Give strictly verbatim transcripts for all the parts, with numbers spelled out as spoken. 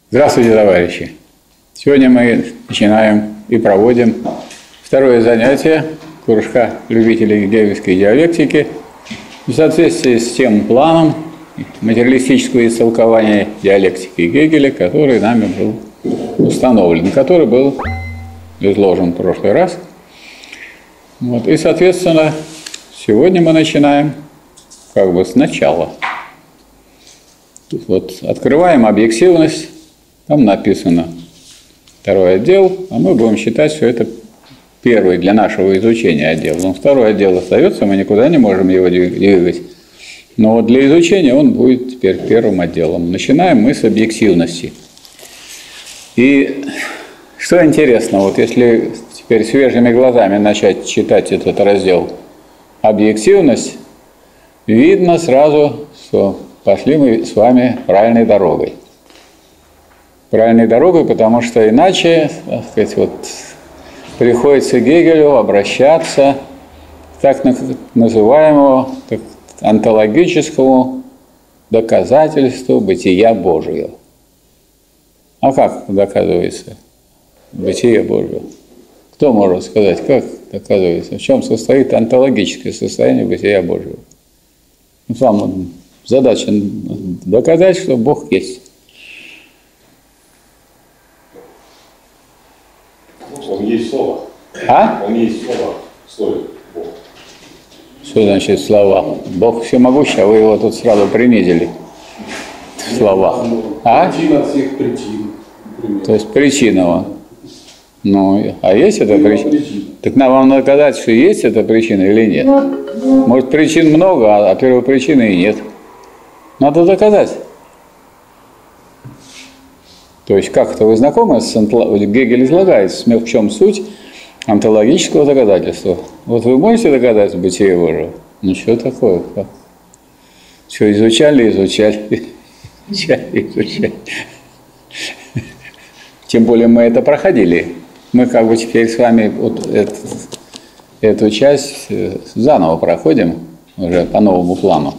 Здравствуйте, товарищи! Сегодня мы начинаем и проводим второе занятие кружка любителей гегельской диалектики в соответствии с тем планом материалистического истолкования диалектики Гегеля, который нами был установлен, который был изложен в прошлый раз. Вот. И, соответственно, сегодня мы начинаем как бы сначала. Вот открываем объективность. Там написано второй отдел, а мы будем считать, что это первый для нашего изучения отдел. Но второй отдел остается, мы никуда не можем его двигать. Но вот для изучения он будет теперь первым отделом. Начинаем мы с объективности. И что интересно, вот если теперь свежими глазами начать читать этот раздел «Объективность», видно сразу, что пошли мы с вами правильной дорогой. Правильной дорогой, потому что иначе, так сказать, вот, приходится Гегелю обращаться к так называемому так, онтологическому доказательству бытия Божьего. А как доказывается бытие Божьего? Кто может сказать, как доказывается? В чем состоит онтологическое состояние бытия Божьего? Ну, вам задача доказать, что Бог есть. Он есть слово. А? Он есть слово. Слово Бог. Что значит слова? Бог всемогущий, а вы его тут сразу принизили. Слова. А? Причина всех причин. Например. То есть причина он. Ну, а есть эта причина? причина? Так нам вам доказать, что есть эта причина или нет? Может, причин много, а первопричины и нет. Надо доказать. То есть, как-то вы знакомы с онтологией? Гегель излагает, в чем суть онтологического доказательства. Вот вы можете доказать бытие Божьего? Ну, что такое? Как? Что, изучали, изучали, изучали, изучали. Тем более мы это проходили. Мы как бы теперь с вами вот эту, эту часть заново проходим, уже по новому плану.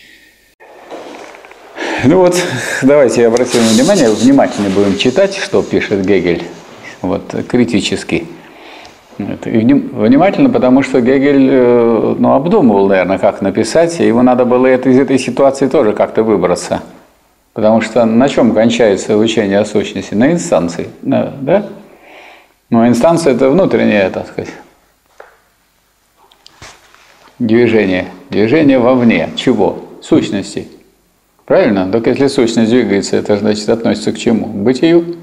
Ну вот, давайте обратим внимание, внимательно будем читать, что пишет Гегель, вот, критически. Вот, и внимательно, потому что Гегель ну, обдумывал, наверное, как написать, и ему надо было это, из этой ситуации тоже как-то выбраться. Потому что на чем кончается учение о сущности? На инстанции, да? Но инстанция – это внутреннее, так сказать, движение. Движение вовне. Чего? Сущности. Правильно? Только если сущность двигается, это значит относится к чему? К бытию.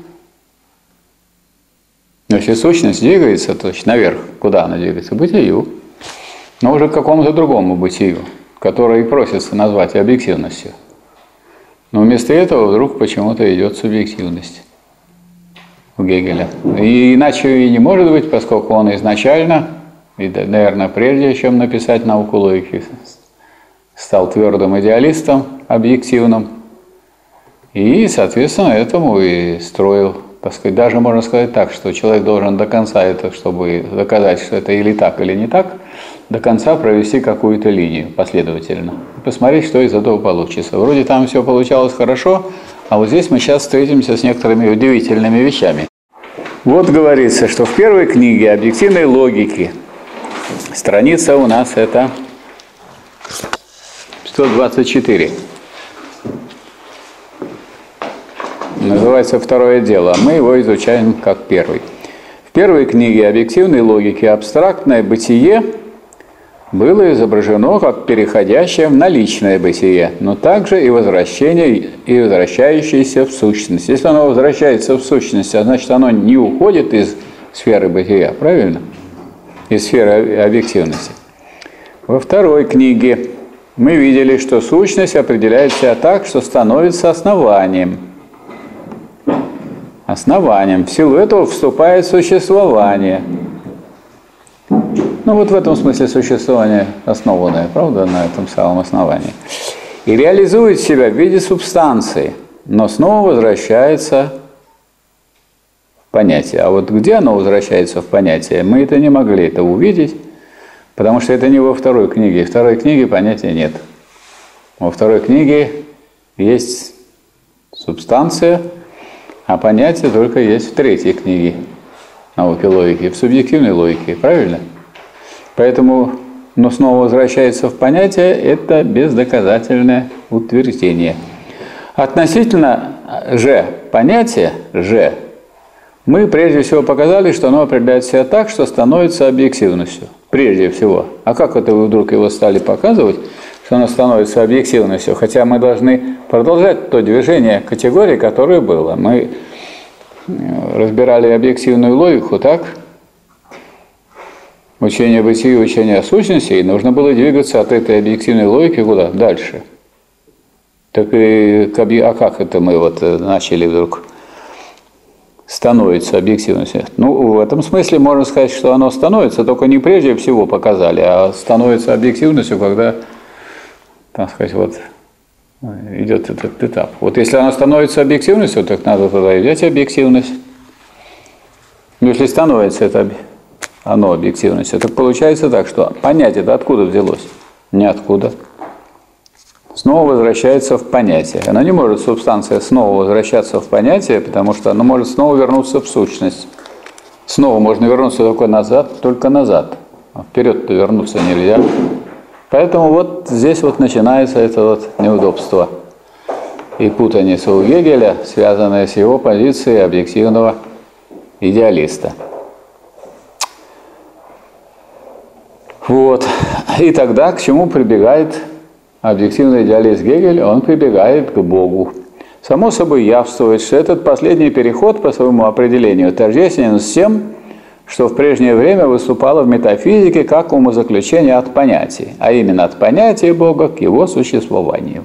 Но если сущность двигается, то есть наверх, куда она двигается? К бытию. Но уже к какому-то другому бытию, которое и просится назвать объективностью. Но вместо этого вдруг почему-то идет субъективность у Гегеля. И иначе и не может быть, поскольку он изначально, и, наверное, прежде чем написать науку логики, стал твердым идеалистом, объективным, и, соответственно, этому и строил, так сказать, даже можно сказать так, что человек должен до конца это, чтобы доказать, что это или так, или не так, до конца провести какую-то линию последовательно. И посмотреть, что из этого получится. Вроде там все получалось хорошо, а вот здесь мы сейчас встретимся с некоторыми удивительными вещами. Вот говорится, что в первой книге объективной логики, страница у нас это сто двадцать четыре. Называется второе дело, а мы его изучаем как первый. В первой книге объективной логики абстрактное бытие было изображено как переходящее в наличное бытие, но также и возвращение, и возвращающееся в сущность. Если оно возвращается в сущность, а значит оно не уходит из сферы бытия, правильно? Из сферы объективности. Во второй книге мы видели, что сущность определяет себя так, что становится основанием. Основанием. В силу этого вступает существование. Ну вот в этом смысле существование основанное, правда, на этом самом основании. И реализует себя в виде субстанции, но снова возвращается в понятие. А вот где оно возвращается в понятие, мы это не могли это увидеть, потому что это не во второй книге. В второй книге понятия нет. Во второй книге есть субстанция, А понятие только есть в третьей книге науки логики, в субъективной логике, правильно? Поэтому, но снова возвращается в понятие, это бездоказательное утверждение. Относительно же понятия, же, мы прежде всего показали, что оно определяет себя так, что становится объективностью. Прежде всего. А как это вы вдруг его стали показывать, что оно становится объективностью? Хотя мы должны продолжать то движение категории, которое было. Мы разбирали объективную логику, так? Учение о бытии, учение о сущности, и нужно было двигаться от этой объективной логики куда? Дальше. Так и, а как это мы вот начали вдруг становится объективностью? Ну, в этом смысле можно сказать, что оно становится, только не прежде всего показали, а становится объективностью, когда, так сказать, вот идет этот этап. Вот если оно становится объективностью, так надо тогда и взять объективность. Но если становится это оно объективностью, то получается так, что понятие это откуда взялось? Ниоткуда. Снова возвращается в понятие. Она не может, субстанция, снова возвращаться в понятие, потому что она может снова вернуться в сущность. Снова можно вернуться только назад, только назад. А вперед-то вернуться нельзя. Поэтому вот здесь вот начинается это вот неудобство и путаница у Гегеля, связанная с его позицией объективного идеалиста. Вот. И тогда к чему прибегает объективный идеалист Гегель? Он прибегает к Богу. Само собой явствует, что этот последний переход по своему определению тождествен с тем, что в прежнее время выступало в метафизике как умозаключение от понятий, а именно от понятия Бога к его существованию.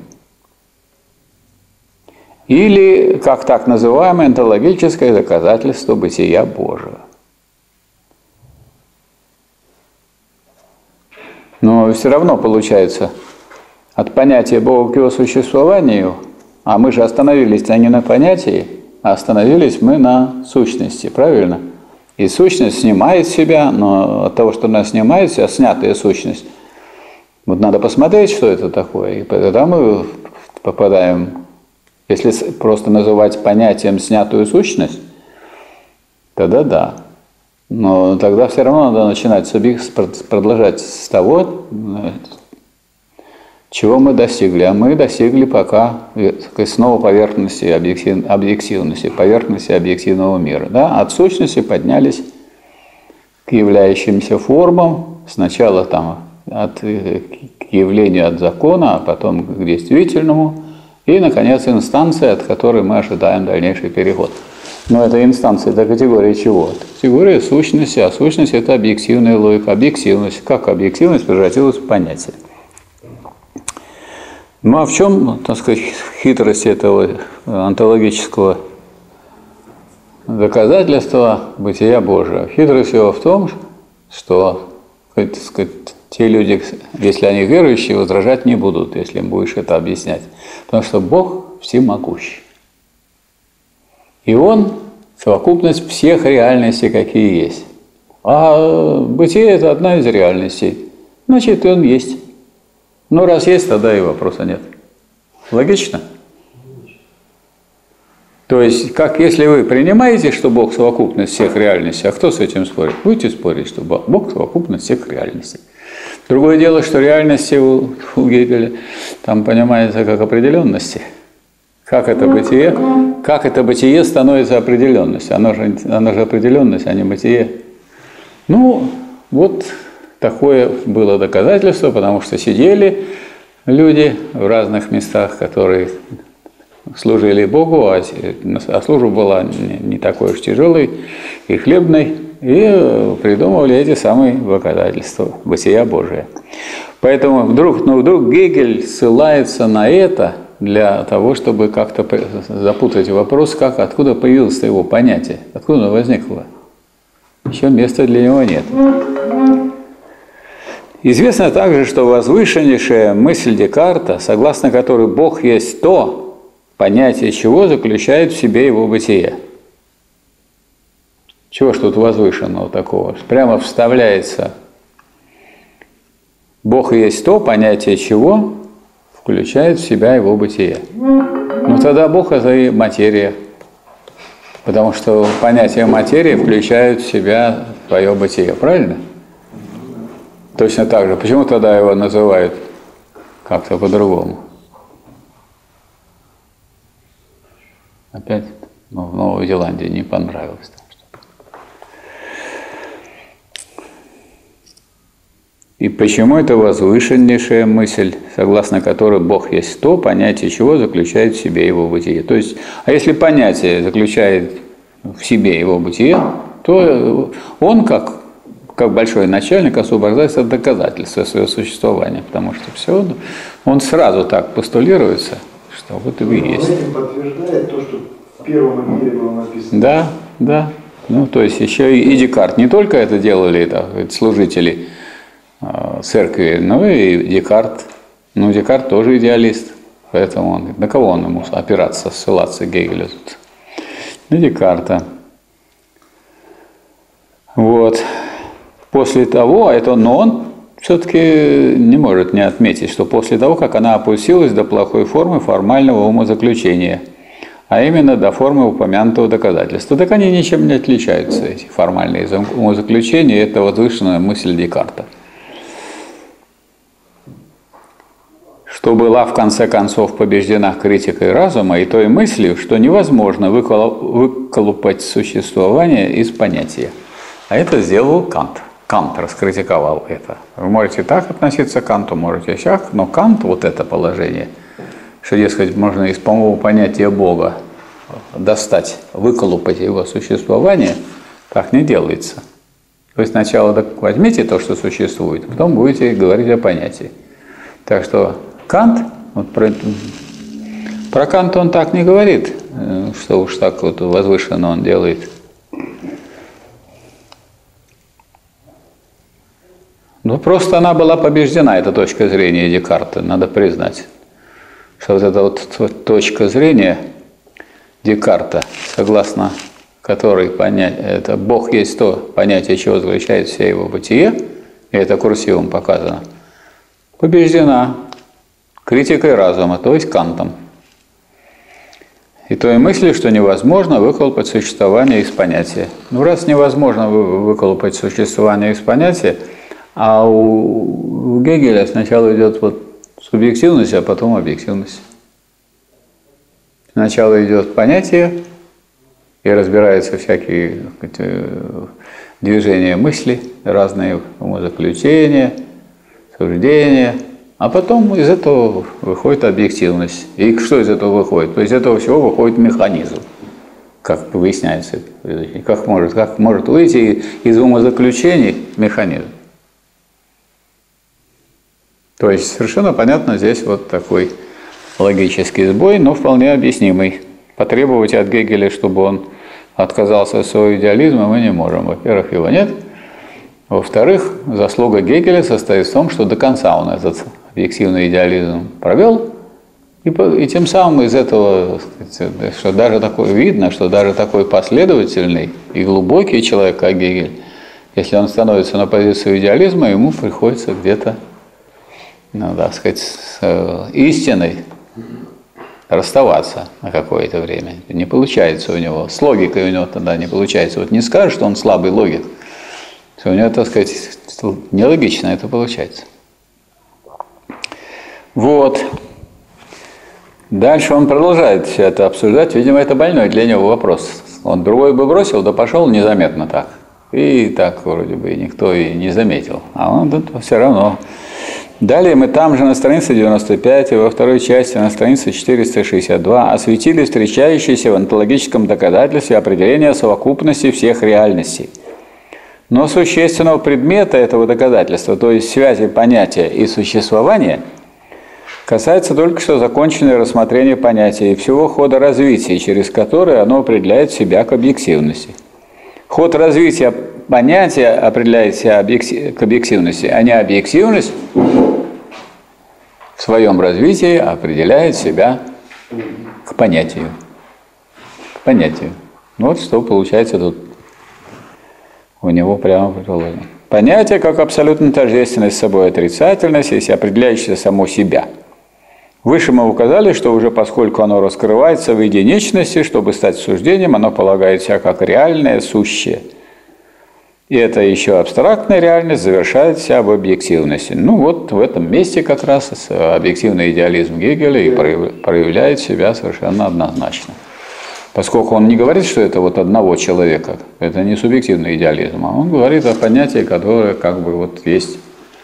Или, как так называемое, онтологическое доказательство бытия Божьего. Но все равно получается от понятия Бога к его существованию, а мы же остановились не на понятии, а остановились мы на сущности, правильно? И сущность снимает себя, но от того, что она снимает себя, снятая сущность, вот надо посмотреть, что это такое, и тогда мы попадаем, если просто называть понятием снятую сущность, тогда да. Но тогда все равно надо начинать продолжать с того, чего мы достигли. А мы достигли пока снова поверхности объектив, объективности, поверхности объективного мира. Да? От сущности поднялись к являющимся формам, сначала там от, к явлению от закона, а потом к действительному, и, наконец, инстанция, от которой мы ожидаем дальнейший переход. Но эта инстанция – это категория чего? Это категория сущности, а сущность – это объективная логика. Объективность, как объективность превратилась в понятие. Ну а в чем, так сказать, хитрость этого онтологического доказательства бытия Божия? Хитрость его в том, что, так сказать, те люди, если они верующие, возражать не будут, если им будешь это объяснять. Потому что Бог всемогущий. И Он совокупность всех реальностей, какие есть. А бытие – это одна из реальностей. Значит, Он есть. Ну, раз есть, тогда и вопроса нет. Логично? То есть, как если вы принимаете, что Бог совокупность всех реальностей, а кто с этим спорит? Будете спорить, что Бог совокупность всех реальностей. Другое дело, что реальности у, у Гегеля там понимается как определенности. Как это бытие, как это бытие становится определенностью. Оно же, оно же определенность, а не бытие. Ну, вот такое было доказательство, потому что сидели люди в разных местах, которые служили Богу, а служба была не такой уж тяжелой и хлебной, и придумывали эти самые доказательства бытия Божия. Поэтому вдруг, ну, вдруг Гегель ссылается на это для того, чтобы как-то запутать вопрос, как, откуда появилось его понятие, откуда оно возникло. Еще места для него нет. Известно также, что возвышеннейшая мысль Декарта, согласно которой Бог есть то, понятие чего заключает в себе его бытие. Чего ж тут возвышенного такого? Прямо вставляется Бог есть то, понятие чего включает в себя его бытие. Ну тогда Бог – это и материя. Потому что понятие материи включает в себя твое бытие, правильно? Точно так же. Почему тогда его называют как-то по-другому? Опять ну, в Новой Зеландии не понравилось. И почему это возвышеннейшая мысль, согласно которой Бог есть то, понятие чего заключает в себе его бытие. То есть, а если понятие заключает в себе его бытие, то он, как, как большой начальник, освобождается от доказательства своего существования, потому что все, он сразу так постулируется, что вот и вы есть. Он этим подтверждает то, что в первом мире было написано. Да, да. Ну, то есть еще и Декарт. Не только это делали это, служители церкви, но и Декарт. Ну, Декарт тоже идеалист, поэтому он, на кого он ему опираться, ссылаться Гегелю тут? На Декарта. Вот. После того, это, но он все-таки не может не отметить, что после того, как она опустилась до плохой формы формального умозаключения, а именно до формы упомянутого доказательства, так они ничем не отличаются, эти формальные умозаключения, это возвышенная мысль Декарта. Что была в конце концов побеждена критикой разума и той мыслью, что невозможно выколупать существование из понятия. А это сделал Кант. Кант раскритиковал это. Вы можете так относиться к Канту, можете сяк, но Кант, вот это положение, что, дескать, можно из самого понятия Бога достать, выколупать его существование, так не делается. Вы сначала возьмите то, что существует, потом будете говорить о понятии. Так что Кант, вот про, про Канта он так не говорит, что уж так вот возвышенно он делает. Ну, просто она была побеждена, эта точка зрения Декарта, надо признать. Что вот эта вот точка зрения Декарта, согласно которой понять, это Бог есть то понятие, чего заключает все его бытие, и это курсивом показано, побеждена критикой разума, то есть Кантом. И той мыслью, что невозможно выколупать существование из понятия. Ну, раз невозможно выколупать существование из понятия, а у, у Гегеля сначала идет вот субъективность, а потом объективность. Сначала идет понятие, и разбираются всякие так сказать, движения мысли, разные умозаключения, суждения, а потом из этого выходит объективность. И что из этого выходит? То есть из этого всего выходит механизм, как выясняется. Как может, как может выйти из умозаключений механизм. То есть совершенно понятно здесь вот такой логический сбой, но вполне объяснимый. Потребовать от Гегеля, чтобы он отказался от своего идеализма, мы не можем. Во-первых, его нет. Во-вторых, заслуга Гегеля состоит в том, что до конца он этот объективный идеализм провел, и, и тем самым из этого, сказать, что даже такое видно, что даже такой последовательный и глубокий человек, как Гегель, если он становится на позицию идеализма, ему приходится где-то, ну, так сказать, с истиной расставаться на какое-то время. Не получается у него. С логикой у него тогда не получается. Вот не скажешь, что он слабый логик, что у него, так сказать, нелогично это получается. Вот. Дальше он продолжает все это обсуждать. Видимо, это больной для него вопрос. Он другой бы бросил, да пошел незаметно так. И так вроде бы никто и не заметил. А он тут все равно. Далее мы там же на странице девяносто пять и во второй части на странице четыреста шестьдесят два осветили встречающиеся в онтологическом доказательстве определение совокупности всех реальностей. Но существенного предмета этого доказательства, то есть связи понятия и существования, касается только что законченное рассмотрение понятия и всего хода развития, через который оно определяет себя к объективности. Ход развития понятия определяет себя к объективности, а не объективность в своем развитии определяет себя к понятию. К понятию. Вот что получается тут у него прямо предложено. Понятие как абсолютно тождественность с собой отрицательность, есть определяющее само себя. Выше мы указали, что уже поскольку оно раскрывается в единичности, чтобы стать суждением, оно полагает себя как реальное, сущее. И это еще абстрактная реальность завершает себя в объективности. Ну вот в этом месте как раз объективный идеализм Гегеля и проявляет себя совершенно однозначно. Поскольку он не говорит, что это вот одного человека, это не субъективный идеализм, а он говорит о понятии, которое как бы вот есть.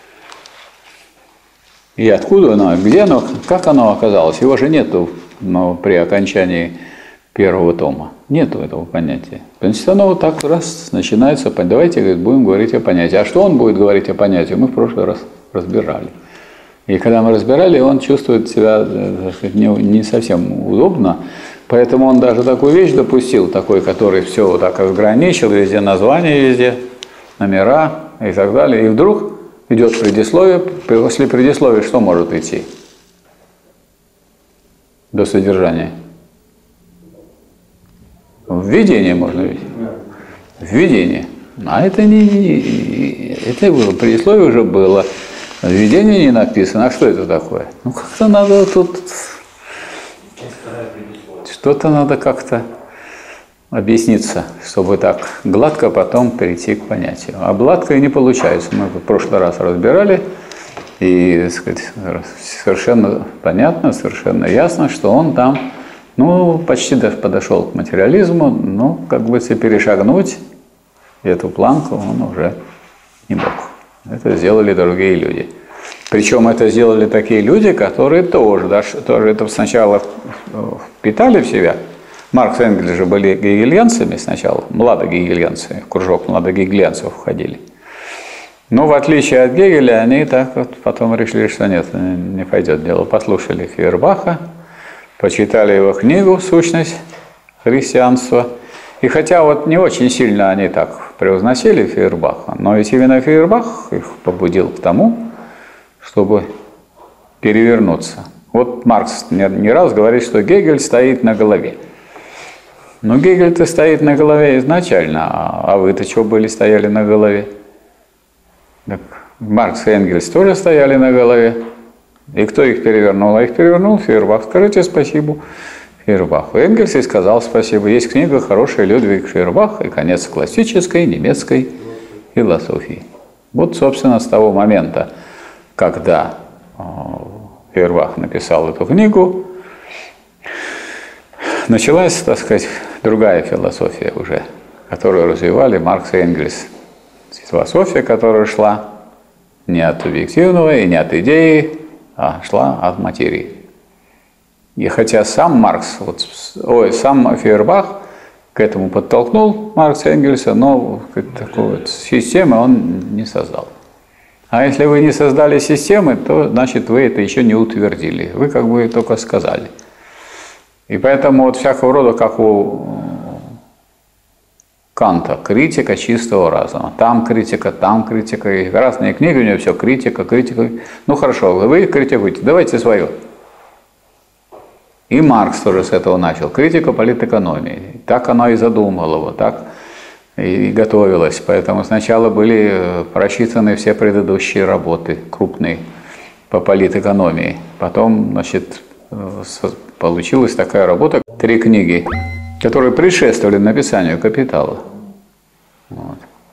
И откуда оно, где оно, как оно оказалось? Его же нету, но при окончании первого тома. Нету этого понятия. Значит, оно вот так раз начинается. Давайте, говорит, будем говорить о понятии. А что он будет говорить о понятии, мы в прошлый раз разбирали. И когда мы разбирали, он чувствует себя не, не совсем удобно. Поэтому он даже такую вещь допустил, такой, который все вот так ограничил, везде названия, везде номера и так далее. И вдруг идет предисловие. После предисловия что может идти? До содержания. Введение можно видеть. Введение. А это не, не это было, предисловие уже было. Введение не написано. А что это такое? Ну как-то надо тут... Что-то надо как-то объясниться, чтобы так гладко потом перейти к понятию. А гладко и не получается. Мы в прошлый раз разбирали, и, так сказать, совершенно понятно, совершенно ясно, что он там, ну, почти даже подошел к материализму, но, как бы, если перешагнуть эту планку, он уже не мог. Это сделали другие люди. Причем это сделали такие люди, которые тоже, даже, тоже это сначала впитали в себя. Маркс и Энгельс же были гегельянцами сначала, младогегельянцами, в кружок младогегельянцев входили. Но в отличие от Гегеля, они так вот потом решили, что нет, не пойдет дело. Послушали Фейербаха, почитали его книгу «Сущность христианства». И хотя вот не очень сильно они так превозносили Фейербаха, но ведь именно Фейербах их побудил к тому, чтобы перевернуться. Вот Маркс не раз говорит, что Гегель стоит на голове. Но Гегель-то стоит на голове изначально, а вы-то что были, стояли на голове? Так Маркс и Энгельс тоже стояли на голове. И кто их перевернул? А их перевернул Фейербах. Скажите спасибо Фейербаху. Энгельс и сказал спасибо. Есть книга хорошая Людвиг Фейербах и конец классической немецкой философии. Вот, собственно, с того момента, когда Фейербах написал эту книгу, началась, так сказать, другая философия уже, которую развивали Маркс и Энгельс. Философия, которая шла не от объективного и не от идеи, а шла от материи. И хотя сам Маркс, вот, ой, сам Фейербах к этому подтолкнул Маркса и Энгельса, но такой вот системы он не создал. А если вы не создали системы, то, значит, вы это еще не утвердили. Вы как бы только сказали. И поэтому вот всякого рода, как у Канта, критика чистого разума. Там критика, там критика. И разные книги у него все критика, критика. Ну хорошо, вы критикуете, давайте свое. И Маркс тоже с этого начал. Критика политэкономии. Так оно и задумало его, так и готовилось. Поэтому сначала были просчитаны все предыдущие работы, крупные, по политэкономии. Потом, значит, получилась такая работа, три книги, которые предшествовали написанию «Капитала». Вот.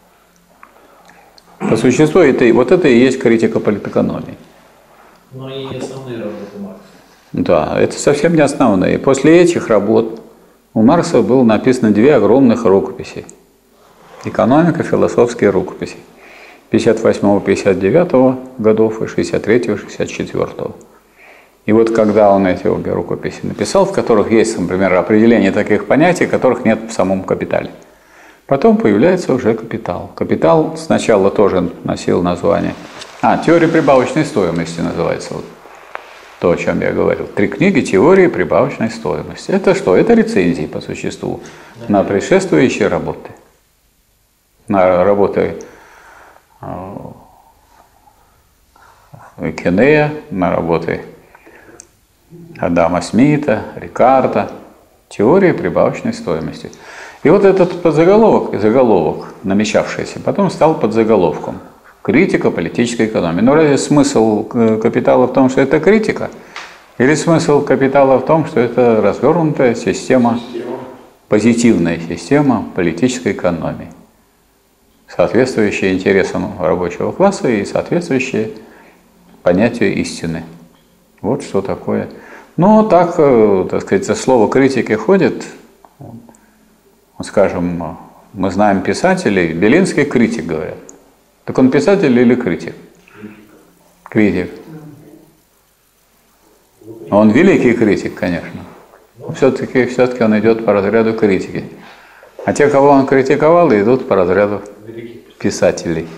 По существу, это, вот это и есть критика политэкономии. Но и основные работы Маркса. Да, это совсем не основные. И после этих работ у Маркса было написано две огромных рукописи. «Экономика», «Философские рукописи» пятьдесят восьмого — пятьдесят девятого годов и шестьдесят третьего — шестьдесят четвёртого. И вот когда он эти обе рукописи написал, в которых есть, например, определение таких понятий, которых нет в самом «Капитале», потом появляется уже «Капитал». «Капитал» сначала тоже носил название... А, «Теория прибавочной стоимости» называется. Вот то, о чем я говорил. Три книги «Теории прибавочной стоимости». Это что? Это рецензии по существу на предшествующие работы. На работы Кеннея, на работы Адама Смита, Рикардо, теория прибавочной стоимости. И вот этот подзаголовок и заголовок, намечавшийся, потом стал подзаголовком «Критика политической экономии». Но разве смысл «Капитала» в том, что это критика? Или смысл капитала в том, что это развернутая система, позитивная система политической экономии, соответствующая интересам рабочего класса и соответствующая понятию истины. Вот что такое. Ну, так, так сказать, слово критики ходит. Скажем, мы знаем писателей, Белинский критик, говорят. Так он писатель или критик? Критик. Он великий критик, конечно. Все-таки все-таки он идет по разряду критики. А те, кого он критиковал, идут по разряду писателей.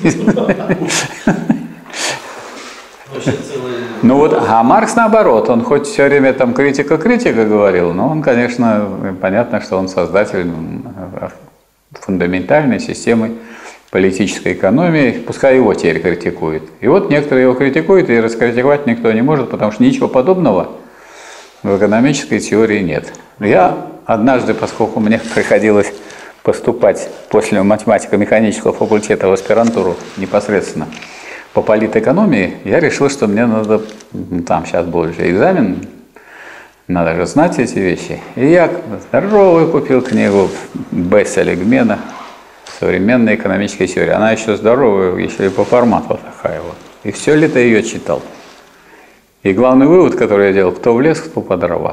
Ну вот, а Маркс наоборот, он хоть все время там критика-критика говорил, но он, конечно, понятно, что он создатель фундаментальной системы политической экономии, пускай его теперь критикуют. И вот некоторые его критикуют, и раскритиковать никто не может, потому что ничего подобного в экономической теории нет. Я однажды, поскольку мне приходилось поступать после математико-механического факультета в аспирантуру непосредственно по политэкономии, я решил, что мне надо, там сейчас будет же экзамен, надо же знать эти вещи. И я здоровую купил книгу Б. Селигмена «Современная экономическая теория». Она еще здоровая, еще и по формату такая вот. И все лето ее читал. И главный вывод, который я делал, кто в лес, кто по дрова.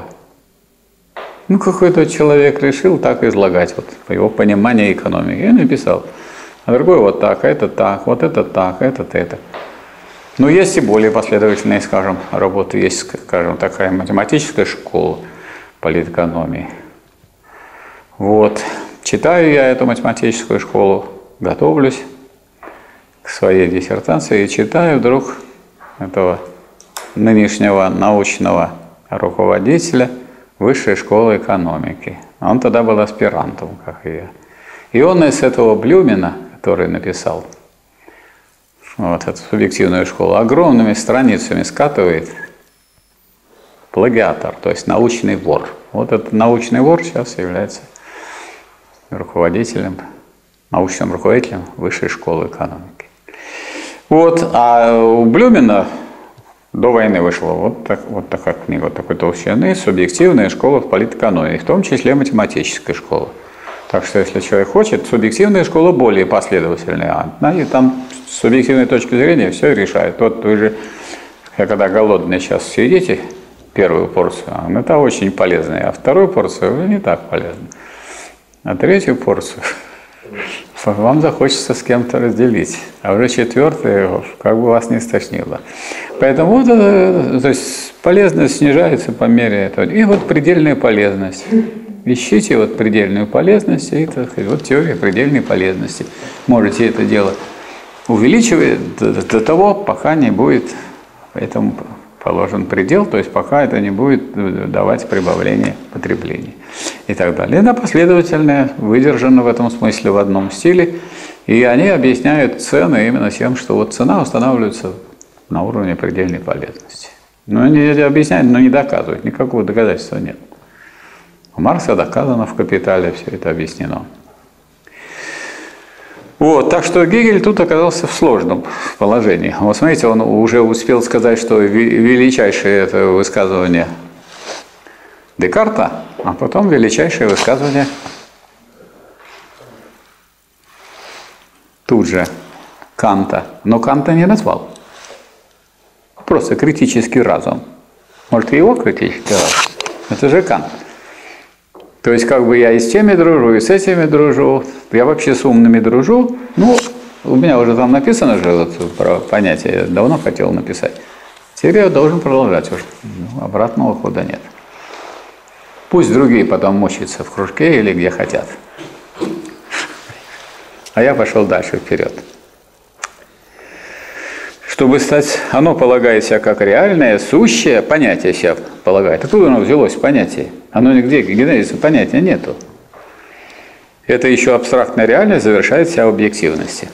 Ну, какой-то человек решил так излагать, вот, по его пониманию экономики. Я написал. А другой вот так, а это так, вот это так, этот это. Но есть и более последовательные, скажем, работы. Есть, скажем, такая математическая школа политэкономии. Вот. Читаю я эту математическую школу, готовлюсь к своей диссертации и читаю вдруг этого нынешнего научного руководителя Высшей школы экономики. Он тогда был аспирантом, как и я. И он из этого Блюмена, который написал вот эту субъективную школу, огромными страницами скатывает плагиатор, то есть научный вор. Вот этот научный вор сейчас является руководителем, научным руководителем Высшей школы экономики. Вот, а у Блюмена до войны вышла вот, так, вот такая книга, вот такой толщины, «Субъективная школа в политэкономии», в том числе математическая школа. Так что, если человек хочет, субъективная школа более последовательная. И там с субъективной точки зрения все решает. Вот вы же, когда голодные сейчас съедите первую порцию, она очень полезная, а вторую порцию не так полезна. А третью порцию вам захочется с кем-то разделить, а уже четвертую как бы вас не стошнило. Поэтому вот, то есть полезность снижается по мере этого. И вот предельная полезность. Ищите вот предельную полезность, и так сказать, вот теория предельной полезности. Можете это дело увеличивать до, до того, пока не будет этому положен предел, то есть пока это не будет давать прибавление потребления и так далее. Это последовательное, выдержано в этом смысле в одном стиле, и они объясняют цены именно тем, что вот цена устанавливается на уровне предельной полезности. Но они объясняют, но не доказывают, никакого доказательства нет. У Маркса доказано в «Капитале», все это объяснено. Вот, так что Гегель тут оказался в сложном положении. Вот смотрите, он уже успел сказать, что величайшее это высказывание Декарта, а потом величайшее высказывание тут же Канта. Но Канта не назвал. Просто критический разум. Может, и его критический разум? Это же Кант. То есть, как бы я и с теми дружу, и с этими дружу. Я вообще с умными дружу. Ну, у меня уже там написано же вот, про понятие, я давно хотел написать. Теперь я должен продолжать уже. Ну, обратного хода нет. Пусть другие потом мучаются в кружке или где хотят. А я пошел дальше, вперед. Чтобы стать, оно полагает себя как реальное, сущее, понятие себя полагает. Откуда оно взялось, понятие? Оно нигде, генезиса понятия нету. Это еще абстрактная реальность завершает себя в объективности.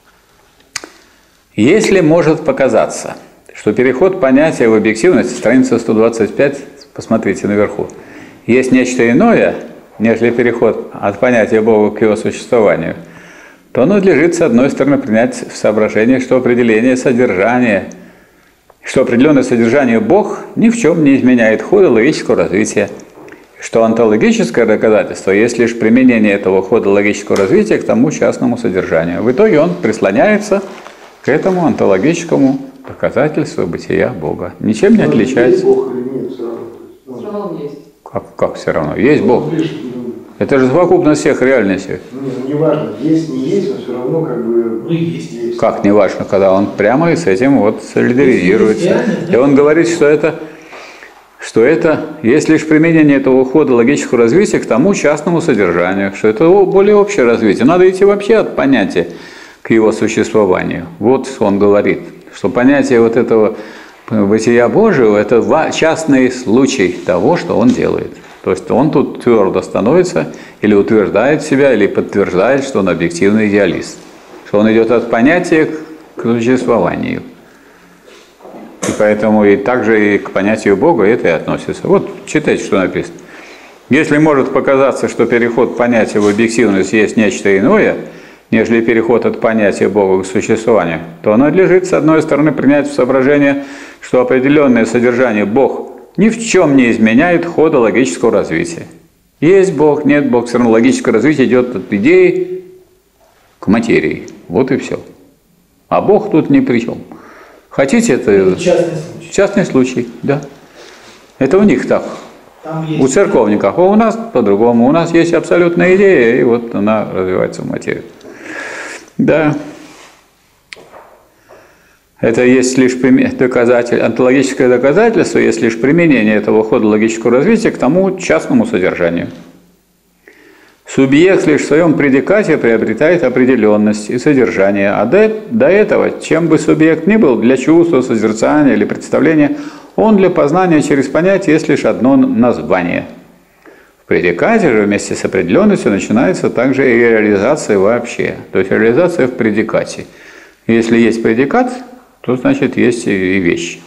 Если может показаться, что переход понятия в объективность, страница сто двадцать пять, посмотрите наверху, есть нечто иное, нежели переход от понятия Бога к его существованию, то надлежит, с одной стороны, принять в соображение, что определение содержания что определенное содержание Бог ни в чем не изменяет хода логического развития, что онтологическое доказательство есть лишь применение этого хода логического развития к тому частному содержанию. В итоге он прислоняется к этому онтологическому доказательству бытия Бога. Ничем не отличается. Есть Бог или нет, все равно. Все равно он есть. Как, как все равно? Есть Ну, Бог. видишь, ну, Это же совокупность всех реальностей. не, не важно, есть, не есть, но все равно как бы Ну, есть. есть. Как не важно, когда он прямо и с этим вот солидаризируется. Есть, И он говорит, что это, что это есть лишь применение этого хода логического развития к тому частному содержанию, что это более общее развитие. Надо идти вообще от понятия к его существованию. Вот он говорит, что понятие вот этого бытия Божьего – это частный случай того, что он делает. То есть он тут твердо становится или утверждает себя, или подтверждает, что он объективный идеалист. Что он идет от понятия к существованию. И поэтому и также и к понятию Бога это и относится. Вот читайте, что написано. Если может показаться, что переход понятия в объективность есть нечто иное, нежели переход от понятия Бога к существованию, то надлежит, с одной стороны, принять в соображение, что определенное содержание Бог ни в чем не изменяет хода логического развития. Есть Бог, нет Бог, все равно логическое развитие идет от идеи к материи. Вот и все. А Бог тут ни при чем. Хотите, это Это частный случай. частный случай, да. Это у них так. Там есть. У церковников, а у нас по-другому. У нас есть абсолютная идея, и вот она развивается в материю. Да. Это есть лишь доказатель, онтологическое доказательство, есть лишь применение этого хода логического развития к тому частному содержанию. Субъект лишь в своем предикате приобретает определенность и содержание, а до, до этого, чем бы субъект ни был, для чувства, созерцания или представления, он для познания через понятие есть лишь одно название. В предикате же вместе с определенностью начинается также и реализация вообще, то есть реализация в предикате. Если есть предикат, то значит есть и вещь.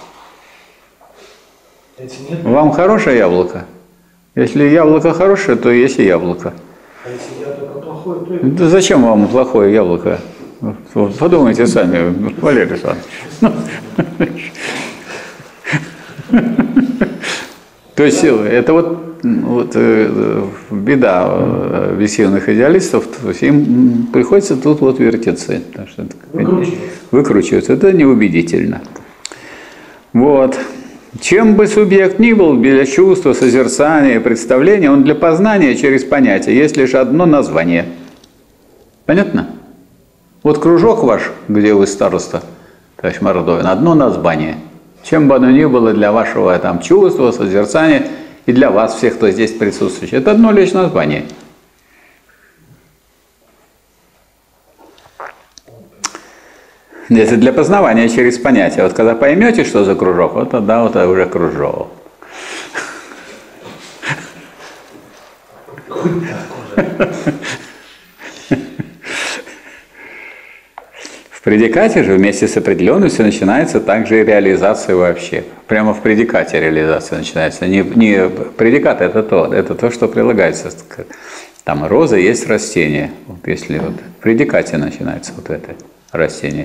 Если нет, Вам хорошее яблоко? Если яблоко хорошее, то есть и яблоко. а если я только плохой, то это Да зачем вам плохое яблоко? Вот подумайте сами, Валерий Александрович. То есть это вот, вот э, беда э, объективных идеалистов, то есть им приходится тут вот вертеться. Потому что это, Выкручиваться. Выкручиваться. Это неубедительно. Вот. Чем бы субъект ни был, для чувства, созерцания, представления, он для познания через понятие есть лишь одно название. Понятно? Вот кружок ваш, где вы староста, товарищ Мордовин, одно название. Чем бы оно ни было для вашего там, чувства, созерцания и для вас, всех, кто здесь присутствует, это одно лишь название. Это для познавания через понятие. Вот когда поймете, что за кружок, вот тогда вот уже кружок. В предикате же вместе с определенностью начинается также и реализация вообще. Прямо в предикате реализация начинается. Не, не предикат это то, это то, что прилагается. Там роза есть растение. Вот если вот в предикате начинается вот это растение.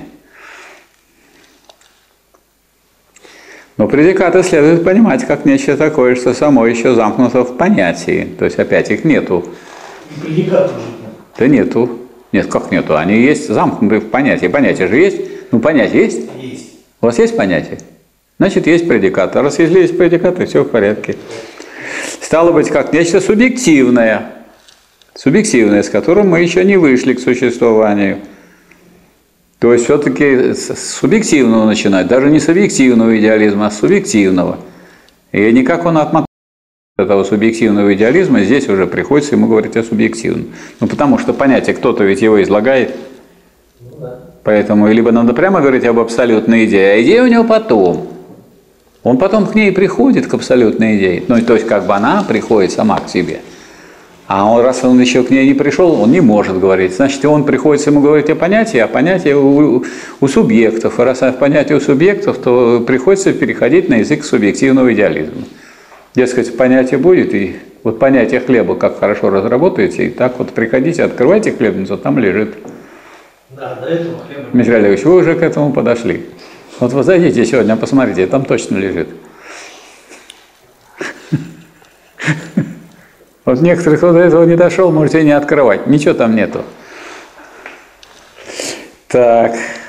Но предикаты следует понимать как нечто такое, что само еще замкнуто в понятии. То есть опять их нету. и предикат уже нет. Да нету. Нет, как нету? Они есть замкнутые в понятии. Понятие же есть. Ну, понятие есть? Есть. У вас есть понятие? Значит, есть предикат. А раз если есть предикаты, все в порядке. Стало быть, как нечто субъективное. Субъективное, с которым мы еще не вышли к существованию. То есть все-таки с субъективного начинать, даже не с объективного идеализма, а с субъективного. И никак он отмотал этого субъективного идеализма, здесь уже приходится ему говорить о субъективном. Ну потому что понятие, кто-то ведь его излагает, Ну да. поэтому либо надо прямо говорить об абсолютной идее, а идея у него потом. Он потом к ней приходит, к абсолютной идее. Ну то есть как бы она приходит сама к себе. А он, раз он еще к ней не пришел, он не может говорить. Значит, он приходится ему говорить о понятии, а понятие у, у субъектов. А раз понятие у субъектов, то приходится переходить на язык субъективного идеализма. Дескать, понятие будет, и вот понятие хлеба как хорошо разработаете, и так вот приходите, открывайте хлебницу, там лежит. Да, до этого хлеба. Михаил Ильич, вы уже к этому подошли. Вот вы зайдите сегодня, посмотрите, там точно лежит. Вот некоторых, кто до этого не дошел, можете не открывать. Ничего там нету. Так.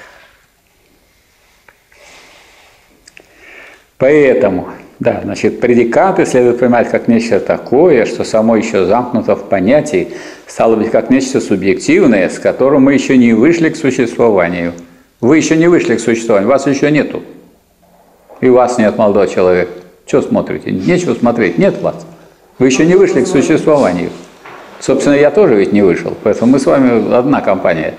Поэтому, да, значит, предикаты следует понимать как нечто такое, что само еще замкнуто в понятии, стало быть, как нечто субъективное, с которым мы еще не вышли к существованию. Вы еще не вышли к существованию, вас еще нету. И вас нет, молодой человек. Что смотрите? Нечего смотреть, нет вас. Вы еще не вышли к существованию. Собственно, я тоже ведь не вышел, поэтому мы с вами одна компания.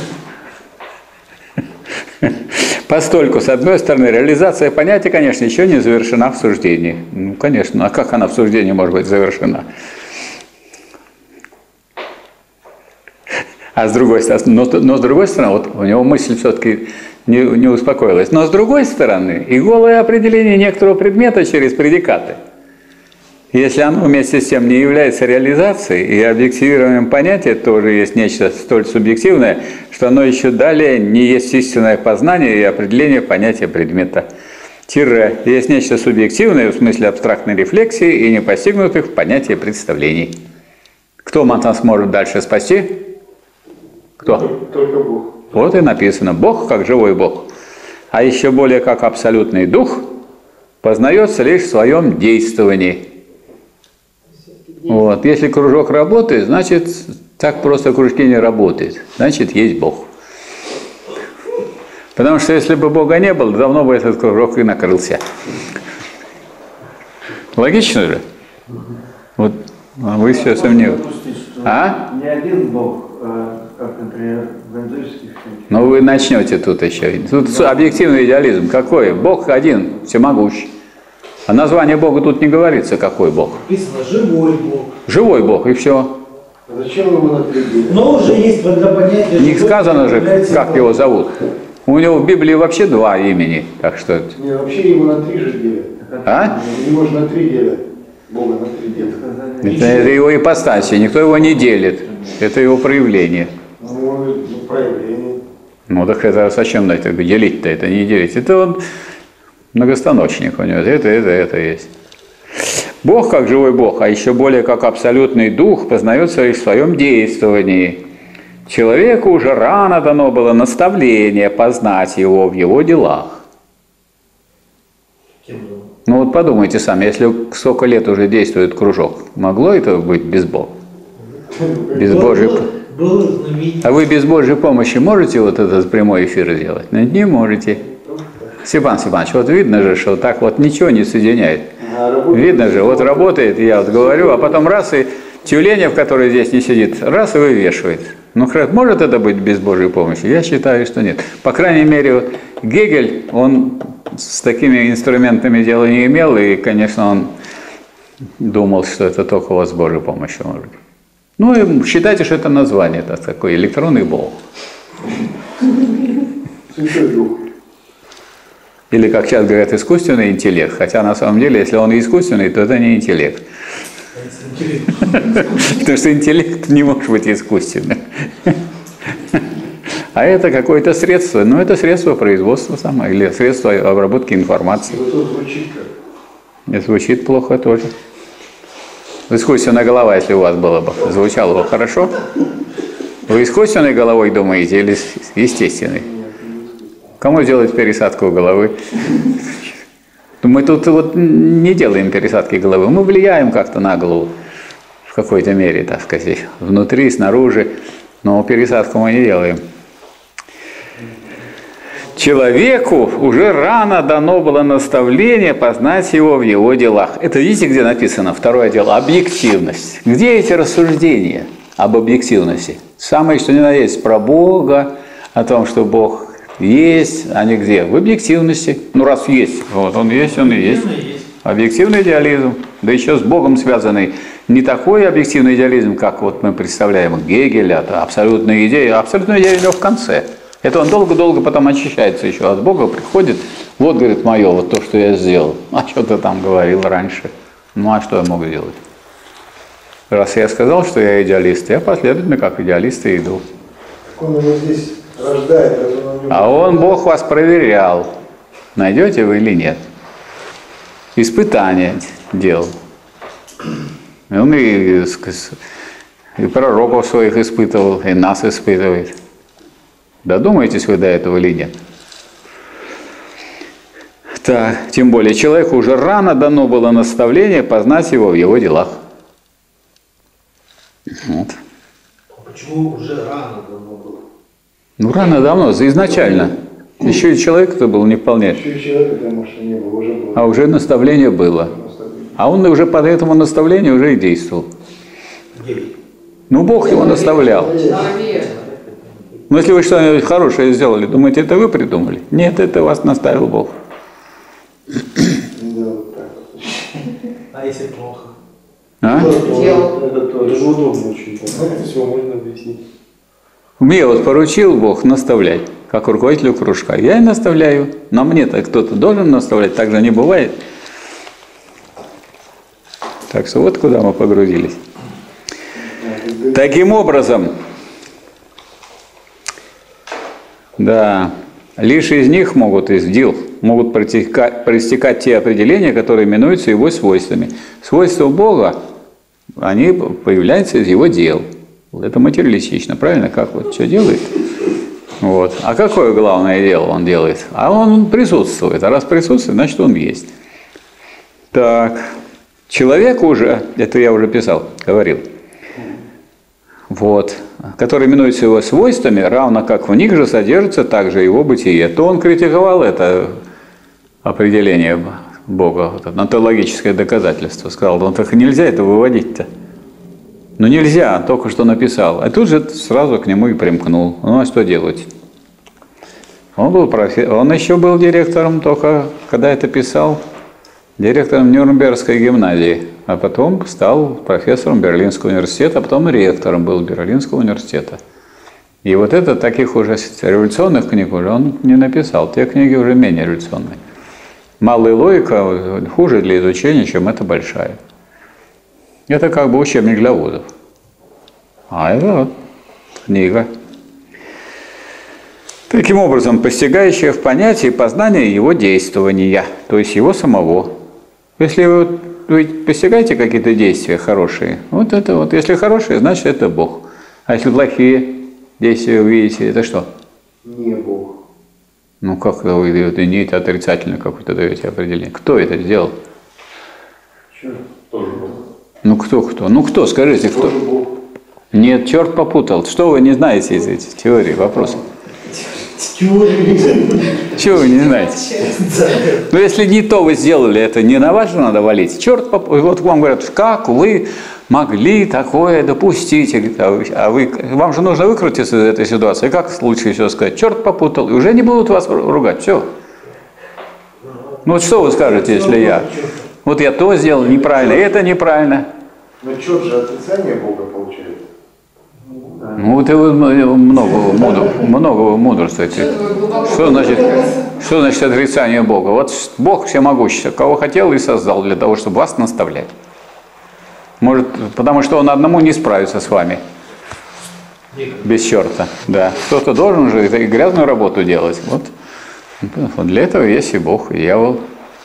Постольку, с одной стороны, реализация понятия, конечно, еще не завершена в суждении. Ну, конечно, а как она в суждении может быть завершена? А с другой стороны, но, но с другой стороны, вот у него мысль все-таки не, не успокоилась. Но с другой стороны, и голое определение некоторого предмета через предикаты, если оно вместе с тем не является реализацией, и объективируемым понятие тоже есть нечто столь субъективное, что оно еще далее не есть истинное познание и определение понятия предмета. Тире есть нечто субъективное в смысле абстрактной рефлексии и не постигнутых в понятии представлений. Кто нас может дальше спасти? Кто? Только Бог. Вот и написано. Бог как живой Бог. А еще более как абсолютный дух познается лишь в своем действовании. Вот. Если кружок работает, значит, так просто кружки не работают. Значит, есть Бог. Потому что если бы Бога не было, давно бы этот кружок и накрылся. Логично же? Вот а вы все сомневаетесь. А? Не один Бог, как, например, в индуистских. Ну вы начнете тут еще. Тут объективный идеализм. Какой? Бог один, всемогущий. А название Бога тут не говорится, какой Бог. Написано «живой Бог». Живой Бог, и все. А зачем его на три дня? Но уже есть для понятия... Не сказано же, как Бог. его зовут. У него в Библии вообще два имени. Так что... Не, вообще его на три же делят. А? Его же на три делят. Бога на три делят. Это, это его ипостаси, никто его не делит. Это его проявление. Ну, проявление. Ну так это зачем это делить-то? Это не делить. Это он многостаночник у него. Это, это, это есть. Бог как живой Бог, а еще более как абсолютный дух, познается лишь в своем действовании. Человеку уже рано дано было наставление познать его в его делах. Ну вот подумайте сами, если сколько лет уже действует кружок, могло это быть без Бога? Без Божьей помощи? А вы без Божьей помощи можете вот этот прямой эфир сделать? Нет, не можете. Степан Степанович, вот видно же, что так вот ничего не соединяет. Видно же, вот работает, я вот говорю, а потом раз и Тюленев, который здесь не сидит, раз и вывешивает. Ну, может это быть без Божьей помощи? Я считаю, что нет. По крайней мере, вот Гегель, он с такими инструментами дела не имел, и, конечно, он думал, что это только вот с Божьей помощью может быть. Ну, и считайте, что это название, это такой электронный Бог. Святой Дух. Или, как сейчас говорят, искусственный интеллект. Хотя, на самом деле, если он искусственный, то это не интеллект. Потому что интеллект не может быть искусственным. А это какое-то средство. Ну, это средство производства самое, или средство обработки информации. Это звучит как? И звучит плохо тоже. Искусственная голова, если у вас было бы, звучало бы хорошо. Вы искусственной головой думаете или естественной? Кому сделать пересадку головы? Мы тут вот не делаем пересадки головы, мы влияем как-то на голову в какой-то мере, так сказать, внутри, снаружи, но пересадку мы не делаем. Человеку уже рано дано было наставление познать его в его делах. Это видите, где написано второе дело? Объективность. Где эти рассуждения об объективности? Самое, что ни на есть, про Бога, о том, что Бог есть, а не где? В объективности. Ну, раз есть, вот он есть, он и есть. Объективный идеализм, да еще с Богом связанный. Не такой объективный идеализм, как вот мы представляем Гегеля, это абсолютная идея, абсолютная идея у него в конце. Это он долго-долго потом очищается еще от Бога, приходит, вот, говорит, мое, вот то, что я сделал. А что ты там говорил раньше? Ну, а что я мог сделать? Раз я сказал, что я идеалист, я последовательно как идеалист и иду. Он его здесь рождает. А он, Бог, вас проверял. найдете вы или нет. Испытание делал. И он и, и пророков своих испытывал, и нас испытывает. Додумаетесь вы до этого или нет? Так, тем более человеку уже рано дано было наставление познать его в его делах. Вот. Почему уже рано давно было? Ну, рано давно, изначально. Еще и человек-то был не вполне. Еще и человека там, может, не было, уже было. А уже наставление было. А он уже по этому наставлению уже и действовал. Ну, Бог его наставлял. Но если вы что-нибудь хорошее сделали, думаете, это вы придумали? Нет, это вас наставил Бог. Да, вот так вот. А если плохо? А? Это тоже удобно очень. Все можно объяснить. Мне вот поручил Бог наставлять, как руководителю кружка. Я и наставляю. Но мне-то кто-то должен наставлять, так же не бывает. Так что вот куда мы погрузились. Таким образом, да, лишь из них могут, из дел, могут протекать, проистекать те определения, которые именуются его свойствами. Свойства Бога, они появляются из его дел. Это материалистично, правильно? Как вот что делает? Вот. А какое главное дело он делает? А он присутствует. А раз присутствует, значит он есть. Так. Человек уже, это я уже писал, говорил, вот, который именуется его свойствами, равно как в них же содержится также его бытие. То он критиковал это определение Бога, вот это онтологическое доказательство. Сказал, ну так нельзя это выводить-то. Ну нельзя, только что написал. А тут же сразу к нему и примкнул. Ну а что делать? Он, был профи... он еще был директором только, когда это писал, директором Нюрнбергской гимназии, а потом стал профессором Берлинского университета, а потом ректором был Берлинского университета. И вот это таких уже революционных книг уже он не написал, те книги уже менее революционные. Малая логика хуже для изучения, чем это большая. Это как бы учебник для вузов. А это вот книга. Таким образом, постигающая в понятии познания его действования, то есть его самого. Если вы, вы постигаете какие-то действия хорошие, вот это вот, если хорошие, значит это Бог. А если плохие действия вы видите, это что? Не Бог. Ну как вы имеете отрицательно какое-то даете определение? Кто это сделал? Черт. Тоже Бог. Ну кто кто? Ну кто, скажите, кто? Тоже Бог. Нет, черт попутал. Что вы не знаете из этих теорий, вопросов? Чего вы не знаете? Ну, если не то вы сделали, это не на вас же надо валить. Черт, поп... вот вам говорят, как вы могли такое допустить? А вы, вам же нужно выкрутиться из этой ситуации. Как лучше еще сказать? Черт попутал. И уже не будут вас ругать. Все. Ну, вот что вы скажете, если я? Вот я то сделал неправильно, это неправильно. Но черт же отрицание Бога получается. Ну, вот и вы много, много, много мудрствуете. Что значит, что значит отрицание Бога? Вот Бог всемогущий, кого хотел и создал для того, чтобы вас наставлять. Может, потому что Он одному не справится с вами. Без черта. Да. Кто-то должен же и грязную работу делать. Вот. Вот для этого есть и Бог, и дьявол.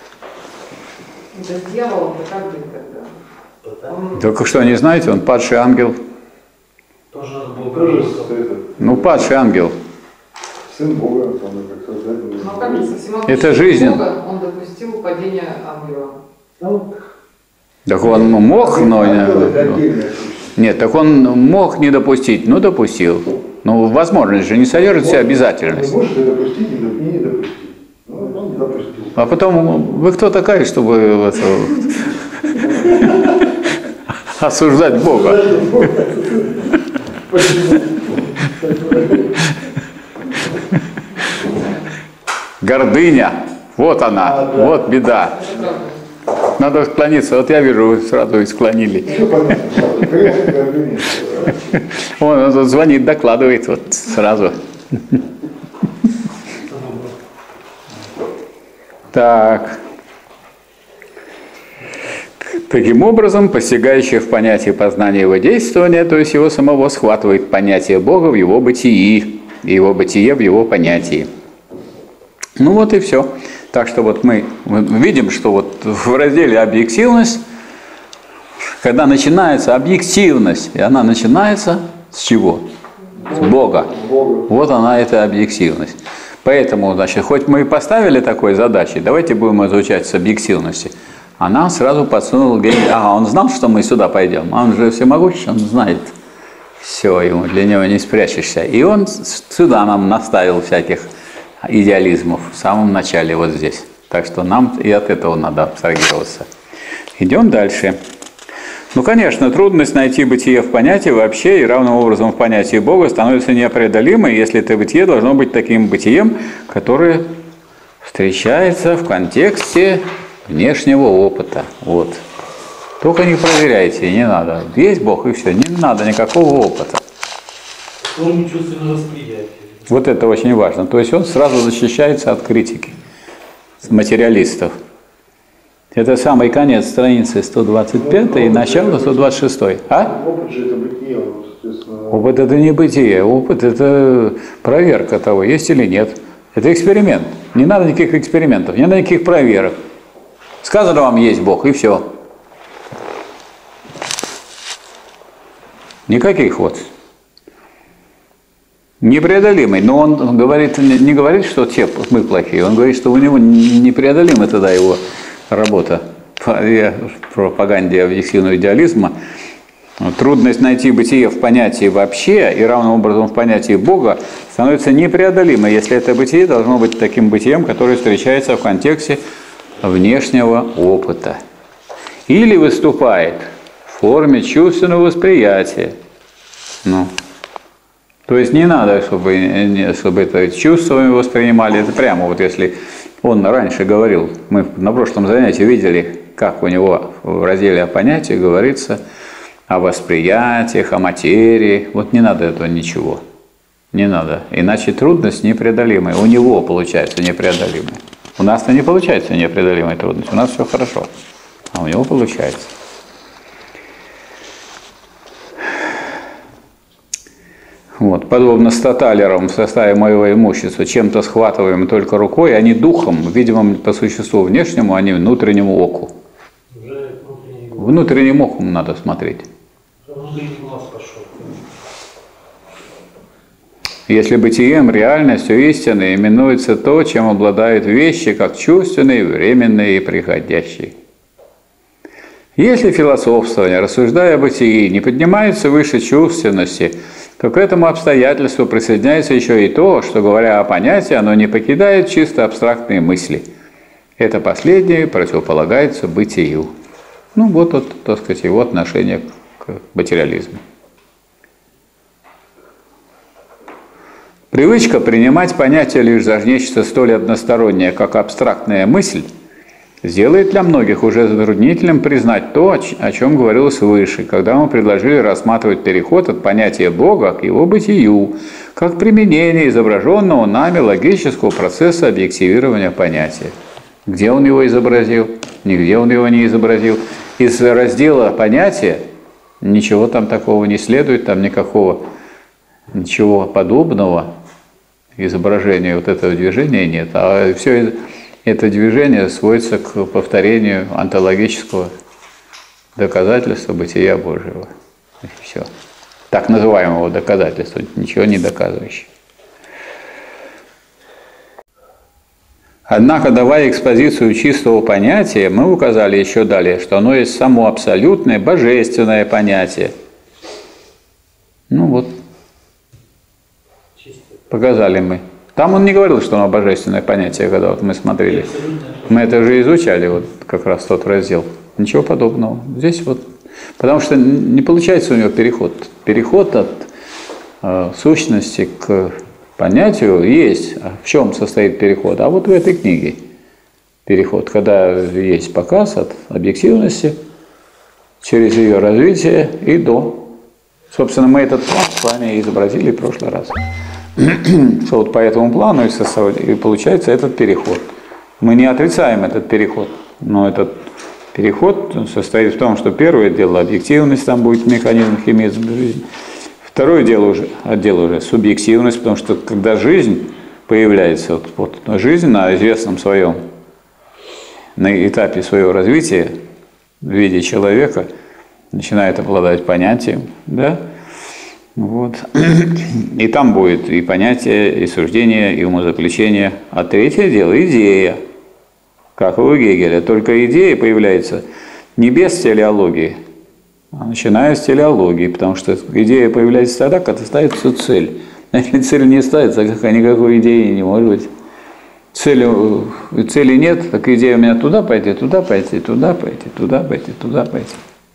Да с дьяволом как быть тогда? Только что не знаете, он падший ангел. Тоже надо было Тоже проголосовать. это, Ну, падший ангел. сын Бога, там, как создатель. Но как же со всемогущим Это жизнь. Бога он допустил падение ангела? Ну, Так он мог, но... ангел это отдельная сущность. Нет, так он мог не допустить, но допустил. Ну, возможность же не содержит в себе обязательность. Он может и допустить, и доп- и не допустить. Ну, он не допустил. А потом, вы кто такая, чтобы это, осуждать Бога? Гордыня. Вот она, вот беда. Надо склониться. Вот я вижу, вы сразу и склонили. Все понятно. Привет, гордыня. Он, он звонит, докладывает вот сразу. Так. Таким образом, постигающий в понятии познания его действования, то есть его самого, схватывает понятие Бога в его бытии, и его бытие в его понятии. Ну вот и все. Так что вот мы видим, что вот в разделе «Объективность», когда начинается объективность, и она начинается с чего? С Бога. Вот она, эта объективность. Поэтому, значит, хоть мы и поставили такой задачей, давайте будем изучать с объективности, а нам сразу подсунул гений. Ага, он знал, что мы сюда пойдем, а он же всемогущий, он знает. Все, ему для него не спрячешься. И он сюда нам наставил всяких идеализмов в самом начале, вот здесь. Так что нам и от этого надо абстрагироваться. Идем дальше. Ну, конечно, трудность найти бытие в понятии вообще и равным образом в понятии Бога становится непреодолимой, если это бытие должно быть таким бытием, которое встречается в контексте внешнего опыта. Вот. Только не проверяйте, не надо. Есть Бог и все, не надо никакого опыта. Форме чувственного восприятия. Вот это очень важно. То есть он сразу защищается от критики материалистов. Это самый конец страницы сто двадцать пятой и начало сто двадцать шестой. А? Опыт же это бытие, вот, соответственно. Опыт – это не бытие. Опыт – это проверка того, есть или нет. Это эксперимент. Не надо никаких экспериментов, не надо никаких проверок. Сказано вам, есть Бог, и все. Никаких вот. Непреодолимый. Но он говорит, не говорит, что те мы плохие, он говорит, что у него непреодолимая тогда его работа по пропаганде объективного идеализма. Трудность найти бытие в понятии вообще и равным образом в понятии Бога становится непреодолимой, если это бытие должно быть таким бытием, которое встречается в контексте внешнего опыта. Или выступает в форме чувственного восприятия. Ну, то есть не надо, чтобы, чтобы это чувствами воспринимали. Это прямо вот если он раньше говорил, мы на прошлом занятии видели, как у него в разделе о понятии говорится о восприятиях, о материи. Вот не надо этого ничего. Не надо. Иначе трудность непреодолимая. У него получается непреодолимая. У нас-то не получается непреодолимая трудность. У нас все хорошо. А у него получается. Вот, подобно статалерам в составе моего имущества, чем-то схватываем только рукой, а не духом, видимым по существу внешнему, а не внутреннему оку. Внутренним оком надо смотреть. Если бытием, реальностью, истиной именуется то, чем обладают вещи, как чувственные, временные и приходящие. Если философствование, рассуждая о бытии, не поднимается выше чувственности, то к этому обстоятельству присоединяется еще и то, что, говоря о понятии, оно не покидает чисто абстрактные мысли. Это последнее противополагается бытию. Ну, вот, вот, так сказать, его отношение к материализму. Привычка принимать понятие лишь за нечто столь одностороннее, как абстрактная мысль, сделает для многих уже затруднительным признать то, о чем говорилось выше, когда мы предложили рассматривать переход от понятия Бога к его бытию, как применение изображенного нами логического процесса объективирования понятия. Где он его изобразил? Нигде он его не изобразил. Из раздела понятия ничего там такого не следует, там никакого, ничего подобного изображению вот этого движения нет. А все это движение сводится к повторению онтологического доказательства бытия Божьего. И все. Так называемого доказательства, ничего не доказывающего. Однако, давая экспозицию чистого понятия, мы указали еще далее, что оно есть само абсолютное, божественное понятие. Ну вот, показали мы. Там он не говорил, что оно божественное понятие, когда вот мы смотрели. Мы это же изучали, вот как раз тот раздел. Ничего подобного. Здесь вот, потому что не получается у него переход. Переход от э, сущности к понятию есть. А в чем состоит переход? А вот в этой книге переход, когда есть показ от объективности через ее развитие и до. Собственно, мы этот план с вами изобразили в прошлый раз. Что вот по этому плану и получается этот переход. Мы не отрицаем этот переход, но этот переход состоит в том, что первое дело объективность, там будет механизм химии жизни. Второе дело уже, отдел уже субъективность, потому что когда жизнь появляется, вот, вот жизнь на известном своем на этапе своего развития в виде человека начинает обладать понятием, да, вот. И там будет и понятие, и суждение, и умозаключение. А третье дело – идея, как у Гегеля. Только идея появляется не без телеологии, а начиная с телеологии, потому что идея появляется тогда, когда ставится цель. Если цель не ставится, никакой идеи не может быть. Цели, цели нет, так идея у меня туда пойти, туда пойти, туда пойти, туда пойти, туда пойти.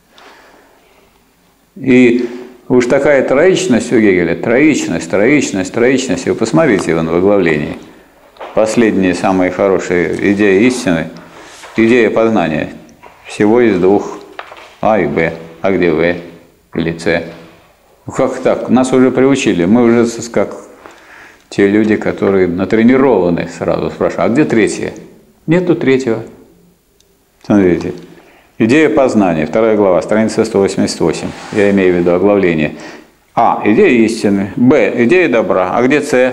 И уж такая троичность у Гегеля, троичность, троичность, троичность. Вы посмотрите его на выглавлении. Последняя, самая хорошая идея истины, идея познания. Всего из двух А и Б. А где В или С? Ну как так? Нас уже приучили. Мы уже как те люди, которые натренированы, сразу спрашивают, а где третье? Нету третьего. Смотрите. Идея познания, вторая глава, страница сто восемьдесят восемь. Я имею в виду оглавление. А. Идея истины. Б. Идея добра. А где С?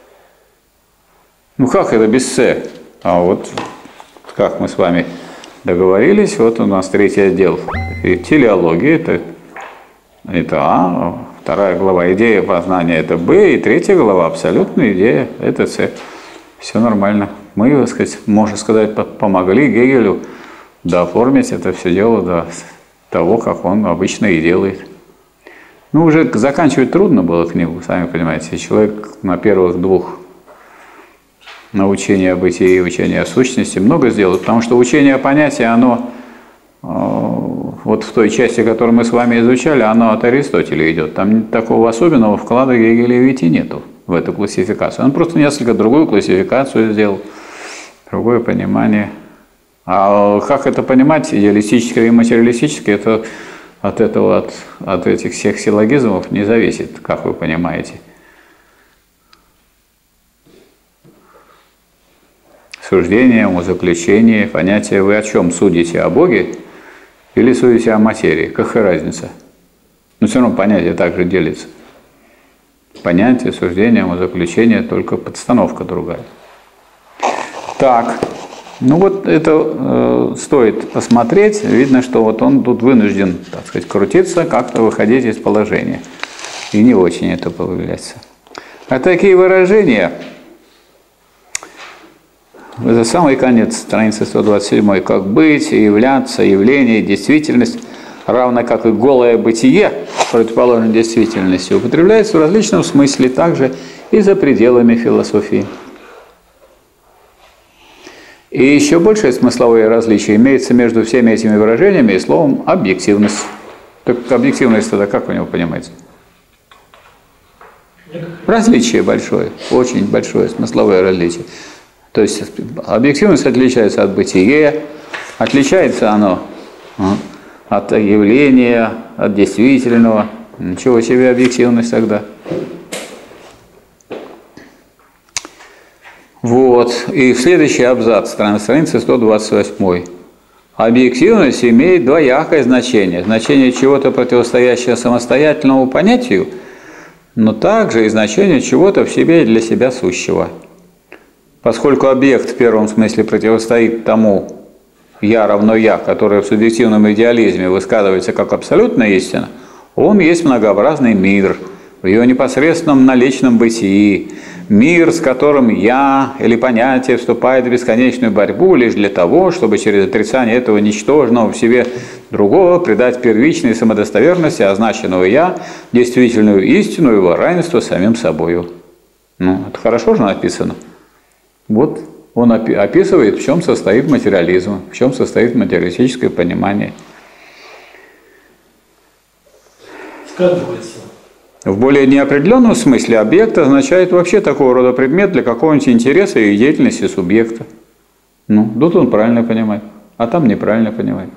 Ну как это без С? А вот как мы с вами договорились, вот у нас третий отдел. И телеология это, это А. Вторая глава идея познания это Б. И третья глава абсолютная идея это С. Все нормально. Мы, так сказать, можно сказать, помогли Гегелю дооформить это все дело до того, как он обычно и делает. Ну, уже заканчивать трудно было книгу, сами понимаете. Человек на первых двух на учение о бытии и учение о сущности много сделал, потому что учение о понятии, оно э, вот в той части, которую мы с вами изучали, оно от Аристотеля идет. Там такого особенного вклада Гегеля ведь и нету в эту классификацию. Он просто несколько другую классификацию сделал, другое понимание. А как это понимать, идеалистическое и материалистическое, это от этого, от, от этих всех силлогизмов не зависит, как вы понимаете. Суждение, умозаключение, понятие. Вы о чем судите? О Боге или судите о материи? Какая разница? Но все равно понятие также делится. Понятие, суждение, умозаключение, только подстановка другая. Так. Ну вот это э, стоит посмотреть. Видно, что вот он тут вынужден, так сказать, крутиться, как-то выходить из положения. И не очень это получается. А такие выражения, это самый конец страницы сто двадцать семь, как быть, являться, явление, действительность, равно как и голое бытие, противоположной действительности, употребляется в различном смысле, также и за пределами философии. И еще большее смысловое различие имеется между всеми этими выражениями и словом «объективность». Так объективность тогда как у него понимается? Различие большое, очень большое смысловое различие. То есть объективность отличается от бытия, отличается оно от явления, от действительного. Ничего себе объективность тогда. Вот. И следующий абзац, страница сто двадцать восемь. Объективность имеет двоякое значение. Значение чего-то противостоящего самостоятельному понятию, но также и значение чего-то в себе и для себя сущего. Поскольку объект в первом смысле противостоит тому «я равно я», которое в субъективном идеализме высказывается как абсолютная истина, он есть многообразный мир в ее непосредственном наличном бытии, мир, с которым «я» или понятие вступает в бесконечную борьбу лишь для того, чтобы через отрицание этого ничтожного в себе другого придать первичной самодостоверности означенного «я», действительную истину и его равенство с самим собою. Ну, это хорошо же написано. Вот он описывает, в чем состоит материализм, в чем состоит материалистическое понимание. Сказывается. В более неопределенном смысле объект означает вообще такого рода предмет для какого-нибудь интереса и деятельности субъекта. Ну, тут он правильно понимает, а там неправильно понимает.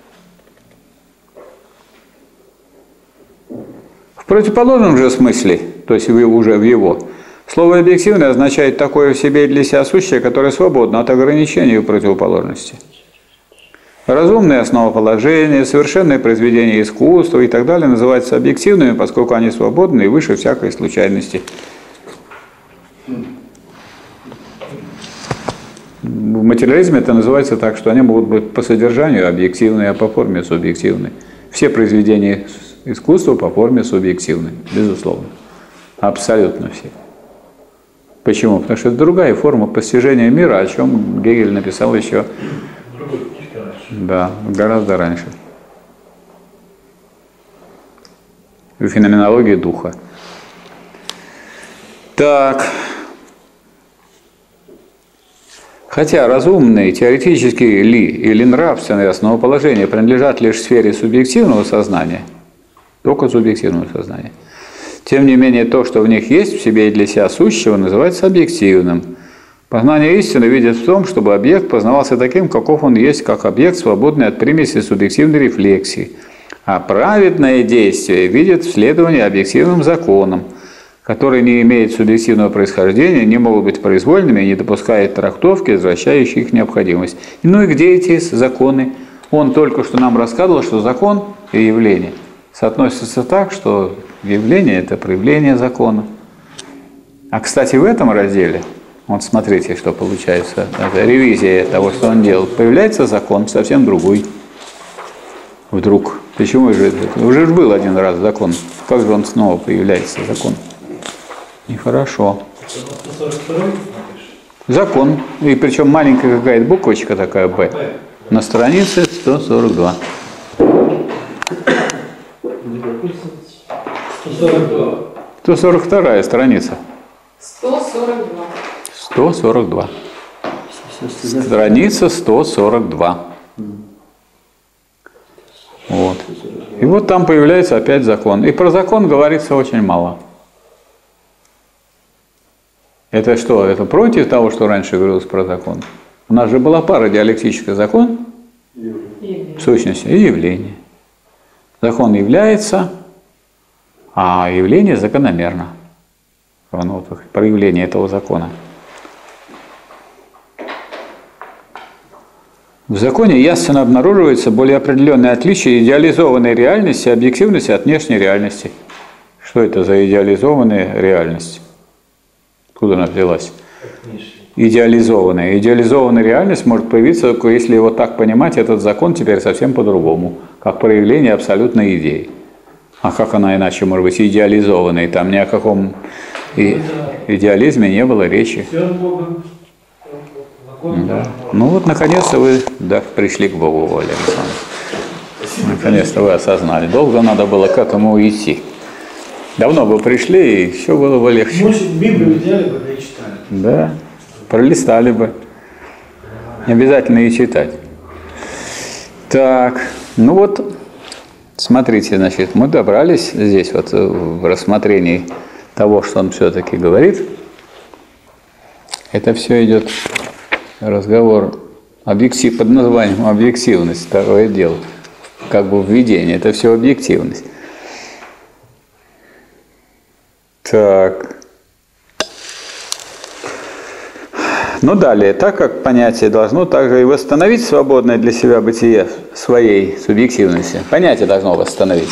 В противоположном же смысле, то есть уже в его, слово «объективное» означает такое в себе и для себя сущее, которое свободно от ограничений и противоположности. Разумные основоположения, совершенные произведения искусства и так далее называются объективными, поскольку они свободны и выше всякой случайности. В материализме это называется так, что они могут быть по содержанию объективные, а по форме субъективные. Все произведения искусства по форме субъективны, безусловно. Абсолютно все. Почему? Потому что это другая форма постижения мира, о чем Гегель написал еще да, гораздо раньше. В феноменологии духа. Так. Хотя разумные, теоретические ли или нравственные основоположения принадлежат лишь сфере субъективного сознания, только субъективного сознания, тем не менее то, что в них есть в себе и для себя сущего, называется объективным. Познание истины видит в том, чтобы объект познавался таким, каков он есть, как объект, свободный от примеси субъективной рефлексии. А праведное действие видит в следовании объективным законам, которые не имеют субъективного происхождения, не могут быть произвольными и не допускают трактовки, возвращающей их необходимость. Ну и где эти законы? Он только что нам рассказывал, что закон и явление соотносятся так, что явление – это проявление закона. А, кстати, в этом разделе, вот смотрите, что получается, это ревизия того, что он делал, появляется закон совсем другой. Вдруг. Почему же это? Уже был один раз закон. Как же он снова появляется, закон? Нехорошо. Закон. И причем маленькая какая-то буквочка такая «Б». На странице сто сорок два. сто сорок вторая страница. сто сорок два. сто сорок два. Страница сто сорок два. Вот. И вот там появляется опять закон. И про закон говорится очень мало. Это что? Это против того, что раньше говорилось про закон? У нас же была пара: диалектический закон, в сущности, и явление. Закон является, а явление закономерно. Ну, проявление этого закона. В законе ясно обнаруживается более определенное отличие идеализованной реальности и объективности от внешней реальности. Что это за идеализованная реальность? Откуда она взялась? Идеализованная. Идеализованная реальность может появиться только если его так понимать, этот закон теперь совсем по-другому, как проявление абсолютной идеи. А как она иначе может быть идеализованной? Там ни о каком и идеализме не было речи. Да. Ну вот, наконец-то вы да, пришли к Богу, Валерий Александрович. Наконец-то вы осознали. Долго надо было к этому идти. Давно бы пришли, и все было бы легче. Может, Библию взяли бы, да и читали. Да, пролистали бы. Не обязательно и читать. Так, ну вот, смотрите, значит, мы добрались здесь вот в рассмотрении того, что он все-таки говорит. Это все идет разговор объектив, под названием объективность, второе дело, как бы введение, это все объективность. Так. Ну далее, так как понятие должно также и восстановить свободное для себя бытие своей субъективности. Понятие должно восстановить.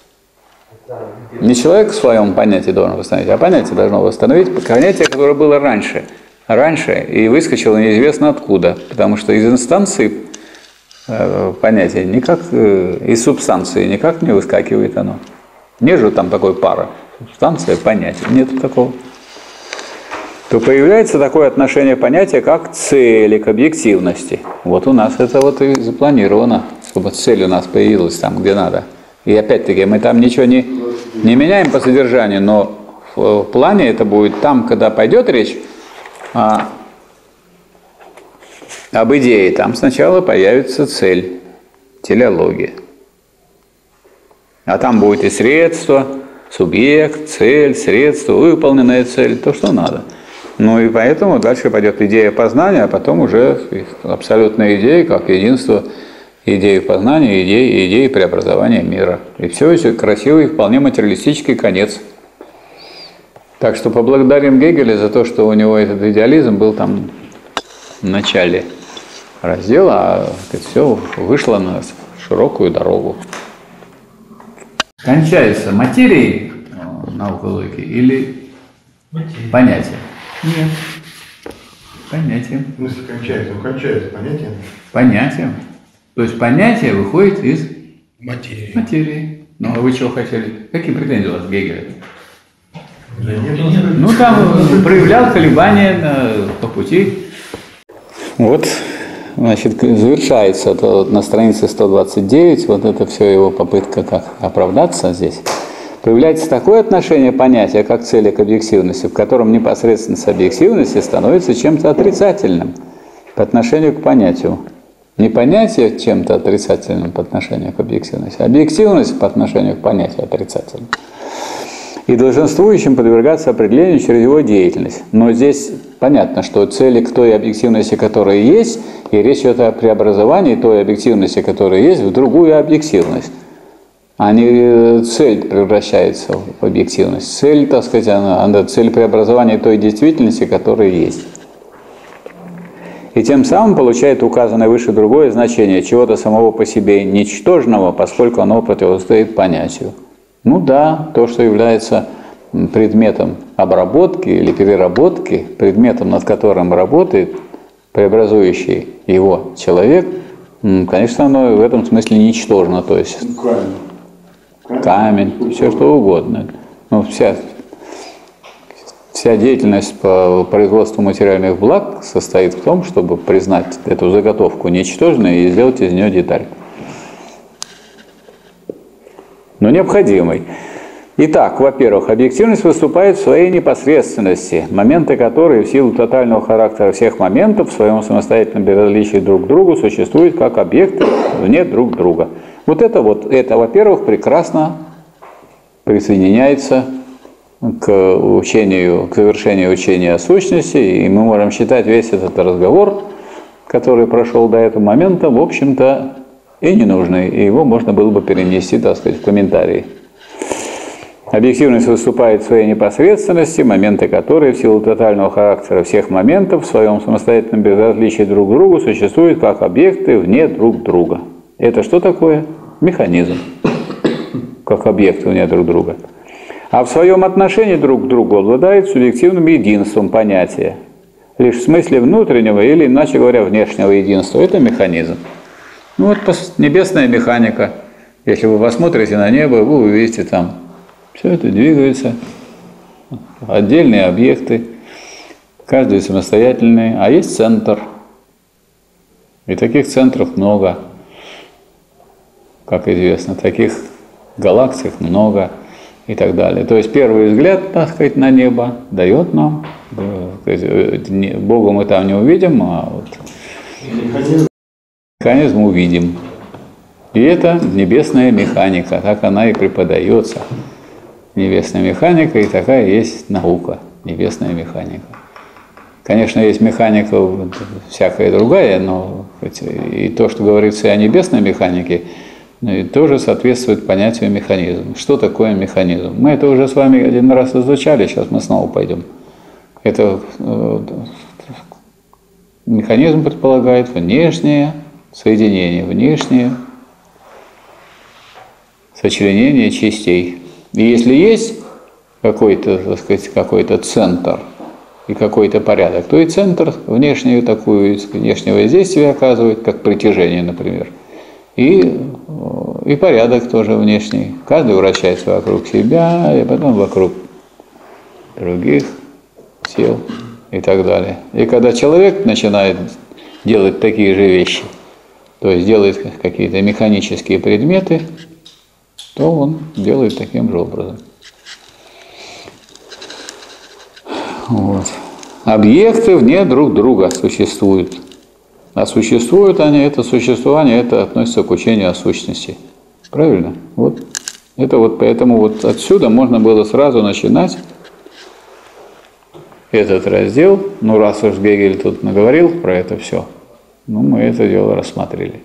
Не человек в своем понятии должен восстановить, а понятие должно восстановить понятие, которое было раньше. Раньше и выскочило неизвестно откуда, потому что из инстанции э, понятия никак, э, из субстанции никак не выскакивает оно. Нет же там такой пары. Субстанция, понятие. Нет такого. То появляется такое отношение понятия, как цели к объективности. Вот у нас это вот и запланировано, чтобы цель у нас появилась там, где надо. И опять-таки мы там ничего не, не меняем по содержанию, но в, в плане это будет там, когда пойдет речь А, об идее, там сначала появится цель, телеология. А там будет и средство, субъект, цель, средство, выполненная цель, то, что надо. Ну и поэтому дальше пойдет идея познания, а потом уже абсолютная идея, как единство идеи познания, идеи, идеи преобразования мира. И все это красивый, вполне материалистический конец. Так что поблагодарим Гегеля за то, что у него этот идеализм был там в начале раздела, а это все вышло на широкую дорогу. Кончается материей наука логики или Материя. понятие? Нет. Понятием. В смысле кончается? Он кончается понятием? Понятием. То есть понятие выходит из Материи. материи. Ну, а вы чего хотели? Какие претензии у вас к Гегелю? Да нет, Ну, там проявлял колебания на, по пути. Вот, значит, завершается это вот на странице сто двадцать девять, вот это все его попытка как оправдаться здесь. Появляется такое отношение понятия, как цели к объективности, в котором непосредственность объективности становится чем-то отрицательным по отношению к понятию. Не понятие чем-то отрицательным по отношению к объективности, а объективность по отношению к понятию отрицательным. И долженствующим подвергаться определению через его деятельность. Но здесь понятно, что цели к той объективности, которая есть, и речь идет о преобразовании той объективности, которая есть, в другую объективность. А не цель превращается в объективность. Цель, так сказать, она, она цель преобразования той действительности, которая есть. И тем самым получает указанное выше другое значение чего-то самого по себе ничтожного, поскольку оно противостоит понятию. Ну да, то, что является предметом обработки или переработки, предметом, над которым работает преобразующий его человек, конечно, оно в этом смысле ничтожно. То есть Камень. камень, все что угодно. Ну, вся, вся деятельность по производству материальных благ состоит в том, чтобы признать эту заготовку ничтожной и сделать из нее деталь. Но необходимой. Итак, во-первых, объективность выступает в своей непосредственности, моменты которой в силу тотального характера всех моментов в своем самостоятельном безразличии друг к другу существуют как объекты вне друг друга. Вот это вот, это, во-первых, прекрасно присоединяется к учению, к завершению учения о сущности, и мы можем считать весь этот разговор, который прошел до этого момента, в общем-то, и ненужный, и его можно было бы перенести, так сказать, в комментарии. Объективность выступает в своей непосредственности, моменты которой в силу тотального характера всех моментов в своем самостоятельном безразличии друг к другу существуют как объекты вне друг друга. Это что такое? Механизм, как объекты вне друг друга. А в своем отношении друг к другу обладает субъективным единством понятия, лишь в смысле внутреннего или, иначе говоря, внешнего единства. Это механизм. Ну вот небесная механика. Если вы посмотрите на небо, вы увидите там, все это двигается, отдельные объекты, каждый самостоятельный, а есть центр. И таких центров много, как известно, таких галактик много и так далее. То есть первый взгляд, так сказать, на небо дает нам, Бога мы там не увидим, а вот механизм увидим. И это небесная механика, так она и преподается. Небесная механика, и такая есть наука, небесная механика. Конечно, есть механика всякая другая, но и то, что говорится о небесной механике, тоже соответствует понятию механизм. Что такое механизм? Мы это уже с вами один раз изучали, сейчас мы снова пойдем. Это механизм предполагает внешнее соединение, внешнее сочленение частей. И если есть какой-то, так сказать, какой-то центр и какой-то порядок, то и центр внешнюю такую, внешнее воздействие оказывает, как притяжение, например. И, и порядок тоже внешний. Каждый вращается вокруг себя, и потом вокруг других тел и так далее. И когда человек начинает делать такие же вещи, то есть делает какие-то механические предметы, то он делает таким же образом. Вот. Объекты вне друг друга существуют. А существуют они, это существование, это относится к учению о сущности. Правильно? Вот. Это вот поэтому вот отсюда можно было сразу начинать этот раздел. Ну, раз уж Гегель тут наговорил про это все, ну, мы это дело рассмотрели.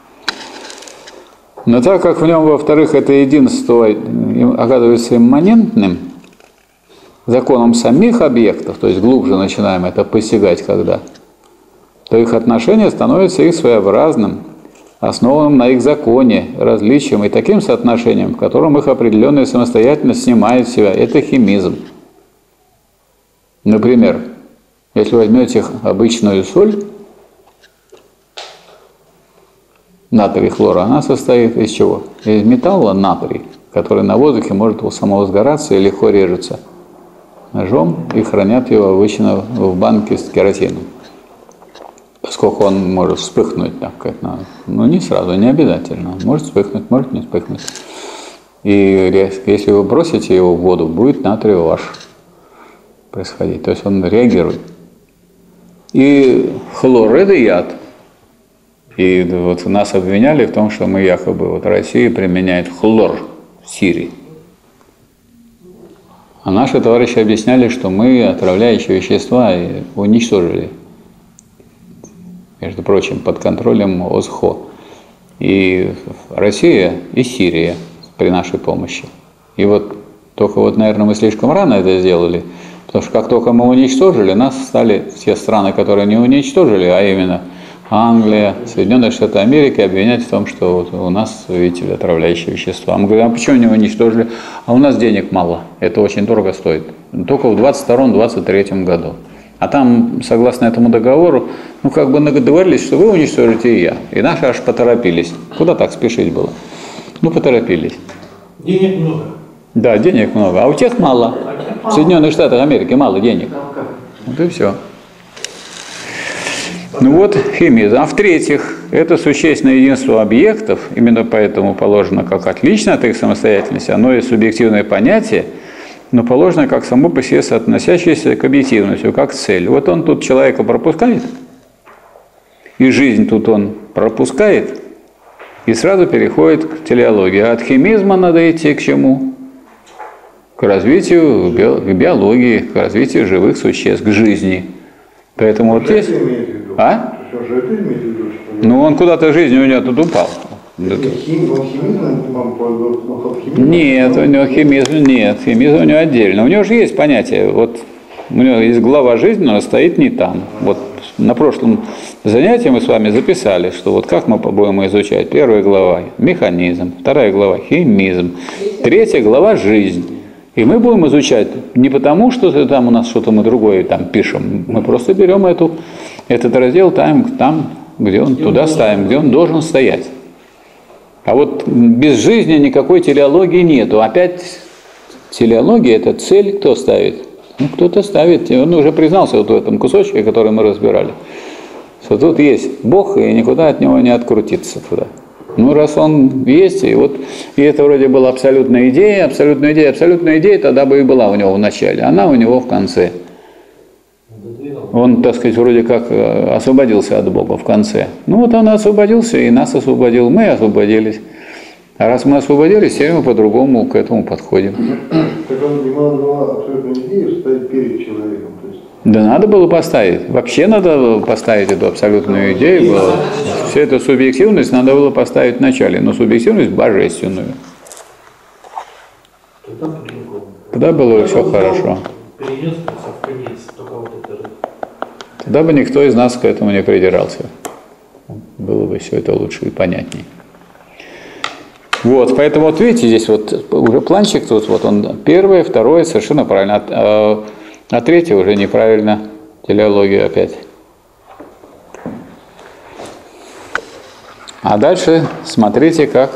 Но так как в нем, во-вторых, это единство оказывается имманентным законом самих объектов, то есть глубже начинаем это постигать когда, то их отношение становится их своеобразным, основанным на их законе, различием и таким соотношением, в котором их определенная самостоятельность снимает в себя. Это химизм. Например, Если возьмете обычную соль, натрий хлора, она состоит из чего? Из металла натрий, который на воздухе может самовозгораться и легко режется ножом, и хранят его обычно в банке с керосином. Поскольку он может вспыхнуть так, как надо. Ну, не сразу, не обязательно. Может вспыхнуть, может не вспыхнуть. И если вы бросите его в воду, будет натрий ваш происходить. То есть он реагирует. И хлор – это яд. И вот нас обвиняли в том, что мы якобы, вот Россия применяет хлор в Сирии. А наши товарищи объясняли, что мы отравляющие вещества уничтожили. Между прочим, под контролем ОСХО. И Россия, и Сирия при нашей помощи. И вот только вот, наверное, мы слишком рано это сделали, потому что как только мы уничтожили, нас стали все страны, которые не уничтожили, а именно Англия, Соединенные Штаты Америки, обвинять в том, что вот у нас, видите ли, отравляющие вещества. Мы говорим, а почему не уничтожили? А у нас денег мало, это очень дорого стоит. Только в двадцать втором — двадцать третьем году. А там, согласно этому договору, ну как бы договорились, что вы уничтожите и я. И наши аж поторопились. Куда так спешить было? Ну, поторопились. Денег много. Да, денег много. А у тех мало. В Соединенных Штатах Америки мало денег. Вот и все. Ну вот химизм. А в-третьих, это существенное единство объектов, именно поэтому положено как отлично от их самостоятельности, оно и субъективное понятие, но положено как само по себе относящееся к объективности, как цель. Вот он тут человека пропускает, и жизнь тут он пропускает, и сразу переходит к телеологии. А от химизма надо идти к чему? К развитию, к биологии, к развитию живых существ, к жизни. Поэтому вот здесь... А? Ну, он куда-то жизнь у него тут упал. Нет, у него химизм нет, химизм у него отдельно. У него же есть понятие, вот у него есть глава жизни, но она стоит не там. Вот на прошлом занятии мы с вами записали, что вот как мы будем изучать. Первая глава – механизм, вторая глава – химизм, третья глава – жизнь. И мы будем изучать не потому, что там у нас что-то мы другое там пишем, мы просто берем эту, этот раздел там, там, где он, туда ставим, где он должен стоять. А вот без жизни никакой телеологии нету. Опять телеология – это цель, кто ставит? Ну, кто-то ставит. Он уже признался вот в этом кусочке, который мы разбирали, что тут есть Бог, и никуда от него не открутиться туда. Ну, раз он есть, и вот и это вроде была абсолютная идея, абсолютная идея, абсолютная идея тогда бы и была у него в начале, она у него в конце. Он, так сказать, вроде как освободился от Бога в конце. Ну, вот он освободился, и нас освободил, мы освободились. А раз мы освободились, все мы по-другому к этому подходим. Так он не надо было абсолютную идею ставить перед человеком. То есть... Да надо было поставить. Вообще надо было поставить эту абсолютную идею. Было. Всю эту субъективность надо было поставить в начале, но субъективность божественную. Тогда было все хорошо. Тогда бы никто из нас к этому не придирался. Было бы все это лучше и понятнее. Вот, поэтому вот видите, здесь вот уже планчик тут, вот он первое, второе, совершенно правильно, а, а третье уже неправильно, телеология опять. А дальше смотрите, как...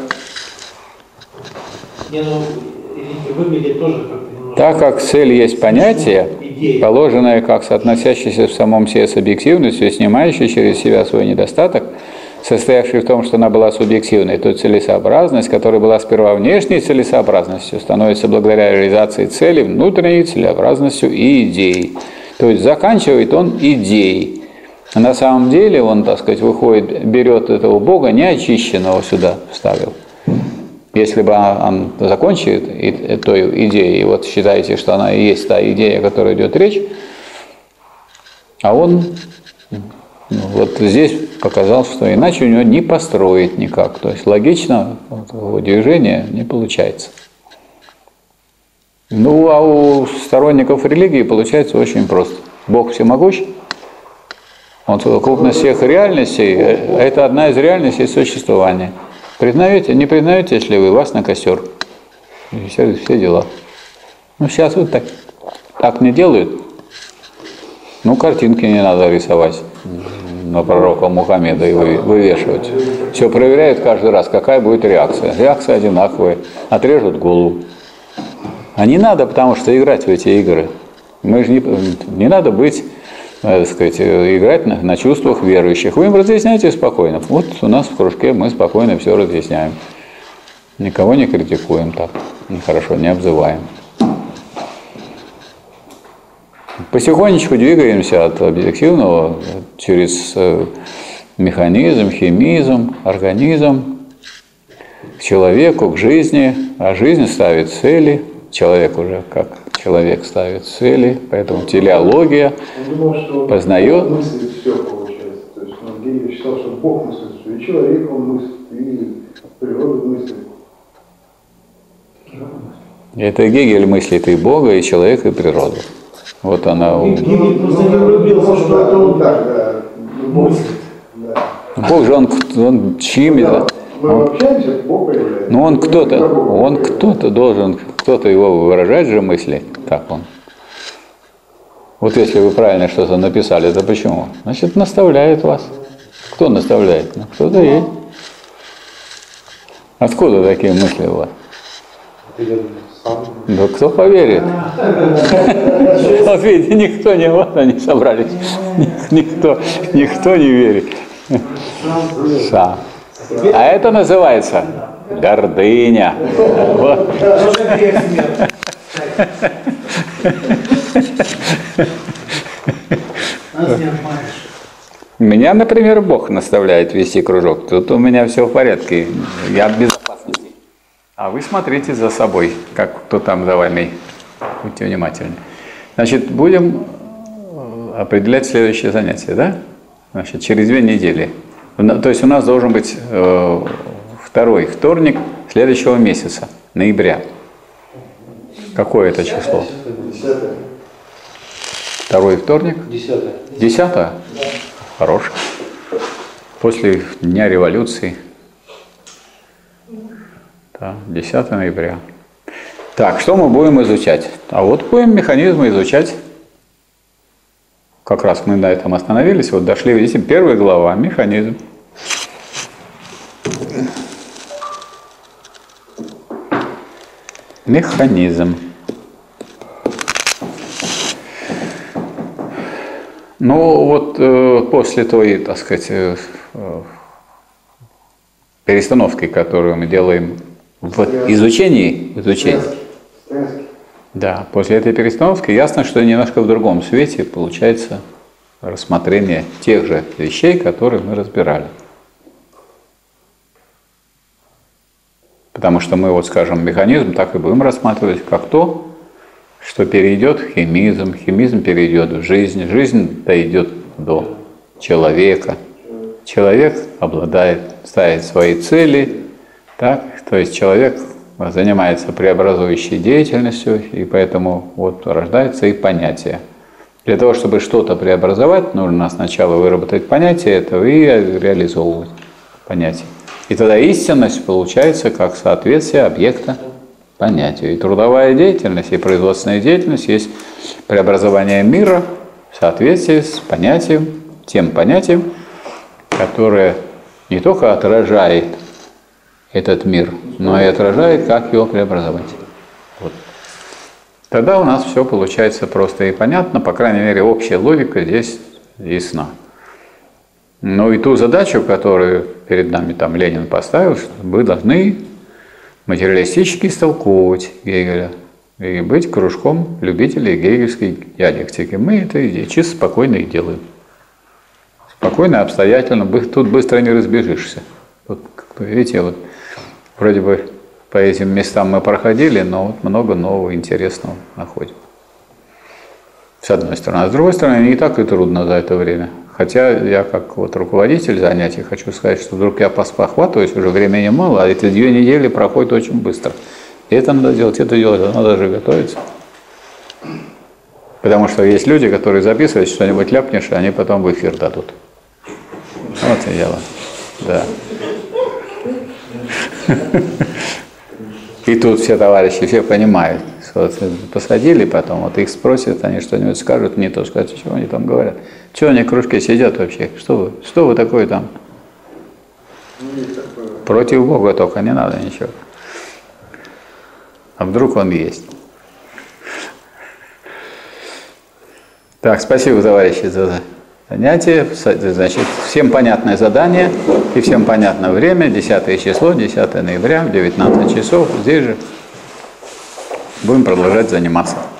Не, ну, выглядит тоже как-то... Так как цель есть понятие, положенное как соотносящееся в самом себе с объективностью и снимающее через себя свой недостаток, состоявший в том, что она была субъективной, то целесообразность, которая была сперва внешней целесообразностью, становится благодаря реализации цели внутренней целесообразностью и идеей. То есть заканчивает он идеей. А на самом деле он, так сказать, выходит, берет этого Бога неочищенного сюда, вставил. Если бы он закончит эту идею, и вот считаете, что она и есть та идея, о которой идет речь, а он... Вот здесь показал, что иначе у него не построить никак. То есть логично его движение не получается. Ну, а у сторонников религии получается очень просто. Бог всемогущ, он совокупность всех реальностей, это одна из реальностей существования. Признаете? Не признаете, если вы, вас на костер. И все, все дела. Ну, сейчас вот так, так не делают. Ну, картинки не надо рисовать на пророка Мухаммеда и вы- вывешивать. Все проверяют каждый раз, какая будет реакция. Реакция одинаковая. Отрежут голову. А не надо, потому что играть в эти игры. Мы же не, не надо быть, так сказать, играть на, на чувствах верующих. Вы им разъясняете спокойно. Вот у нас в кружке мы спокойно все разъясняем. Никого не критикуем так, нехорошо, не обзываем. Потихонечку двигаемся от объективного через механизм, химизм, организм к человеку, к жизни. А жизнь ставит цели. Человек уже как человек ставит цели, поэтому телеология Он думал, что познает. Бог мыслит все, получается. То есть ну, Гегель считал, что Бог мыслит все. И человек он мыслит, и природа мыслит. Это Гегель мыслит и Бога, и человека, и природу. Вот она. Гегель просто не влюбился, что это Ну, он так, да. Бог мыслит. Да. Бог же он, он чьими-то. Мы общаемся, Бог появляется. Ну он кто-то, Бог он появляется. кто-то должен, кто-то его выражать же мысли. Так он. Вот если вы правильно что-то написали, это почему? Значит, наставляет вас. Кто наставляет? Ну, кто-то есть. Откуда такие мысли у вас? Да кто поверит? Вот видите, никто не, вот они собрались. Никто, никто не верит. Сам. А это называется гордыня. Вот. Тоже грех смерть. Нас не обманешь. Меня, например, Бог наставляет вести кружок. Тут у меня все в порядке. Я в безопасности. А вы смотрите за собой, как кто там за вами. Будьте внимательны. Значит, будем определять следующее занятие, да? Значит, через две недели. То есть у нас должен быть э, второй вторник следующего месяца, ноября. Какое это число? Десятое. Второй вторник? Десятое. Десятое? Хорош. После Дня революции. Да, десятое ноября. Так, что мы будем изучать? А вот будем механизмы изучать. Как раз мы на этом остановились. Вот дошли, видите, первая глава, механизм. Механизм. Ну вот э, после той, так сказать, э, э, перестановки, которую мы делаем в изучении, в изучении, Стенский. да, после этой перестановки ясно, что немножко в другом свете получается рассмотрение тех же вещей, которые мы разбирали. Потому что мы, вот скажем, механизм так и будем рассматривать как то, что перейдет в химизм, химизм перейдет в жизнь, жизнь дойдет до человека. Человек обладает, ставит свои цели, так, то есть человек занимается преобразующей деятельностью, и поэтому вот рождается и понятие. Для того, чтобы что-то преобразовать, нужно сначала выработать понятие этого и реализовывать понятие. И тогда истинность получается как соответствие объекта понятию. И трудовая деятельность, и производственная деятельность есть преобразование мира в соответствии с понятием, тем понятием, которое не только отражает этот мир, но и отражает, как его преобразовать. Вот. Тогда у нас все получается просто и понятно, по крайней мере, общая логика здесь ясна. Ну и ту задачу, которую перед нами там Ленин поставил, что мы должны материалистически истолковывать Гегеля и быть кружком любителей гегельской диалектики. Мы это и чисто спокойно и делаем. Спокойно, обстоятельно, тут быстро не разбежишься. Вот, видите, вот вроде бы по этим местам мы проходили, но вот много нового интересного находим. С одной стороны. А с другой стороны, не так и трудно за это время. Хотя я как вот руководитель занятий хочу сказать, что вдруг я похватываюсь, уже времени мало, а эти две недели проходят очень быстро. И это надо делать, это делать, надо же готовиться. Потому что есть люди, которые записывают, что-нибудь ляпнешь, и они потом в эфир дадут. Вот и дело. Да. И тут все товарищи, все понимают, вот, посадили потом, вот их спросят, они что-нибудь скажут, не то скажут, что они там говорят. Чего они в кружке сидят вообще? Что вы, что вы такое там? Против Бога только, не надо ничего. А вдруг он есть? Так, спасибо, товарищи, за занятие. Значит, всем понятное задание и всем понятное время. десятое число, десятое ноября в девятнадцать часов. Здесь же будем продолжать заниматься.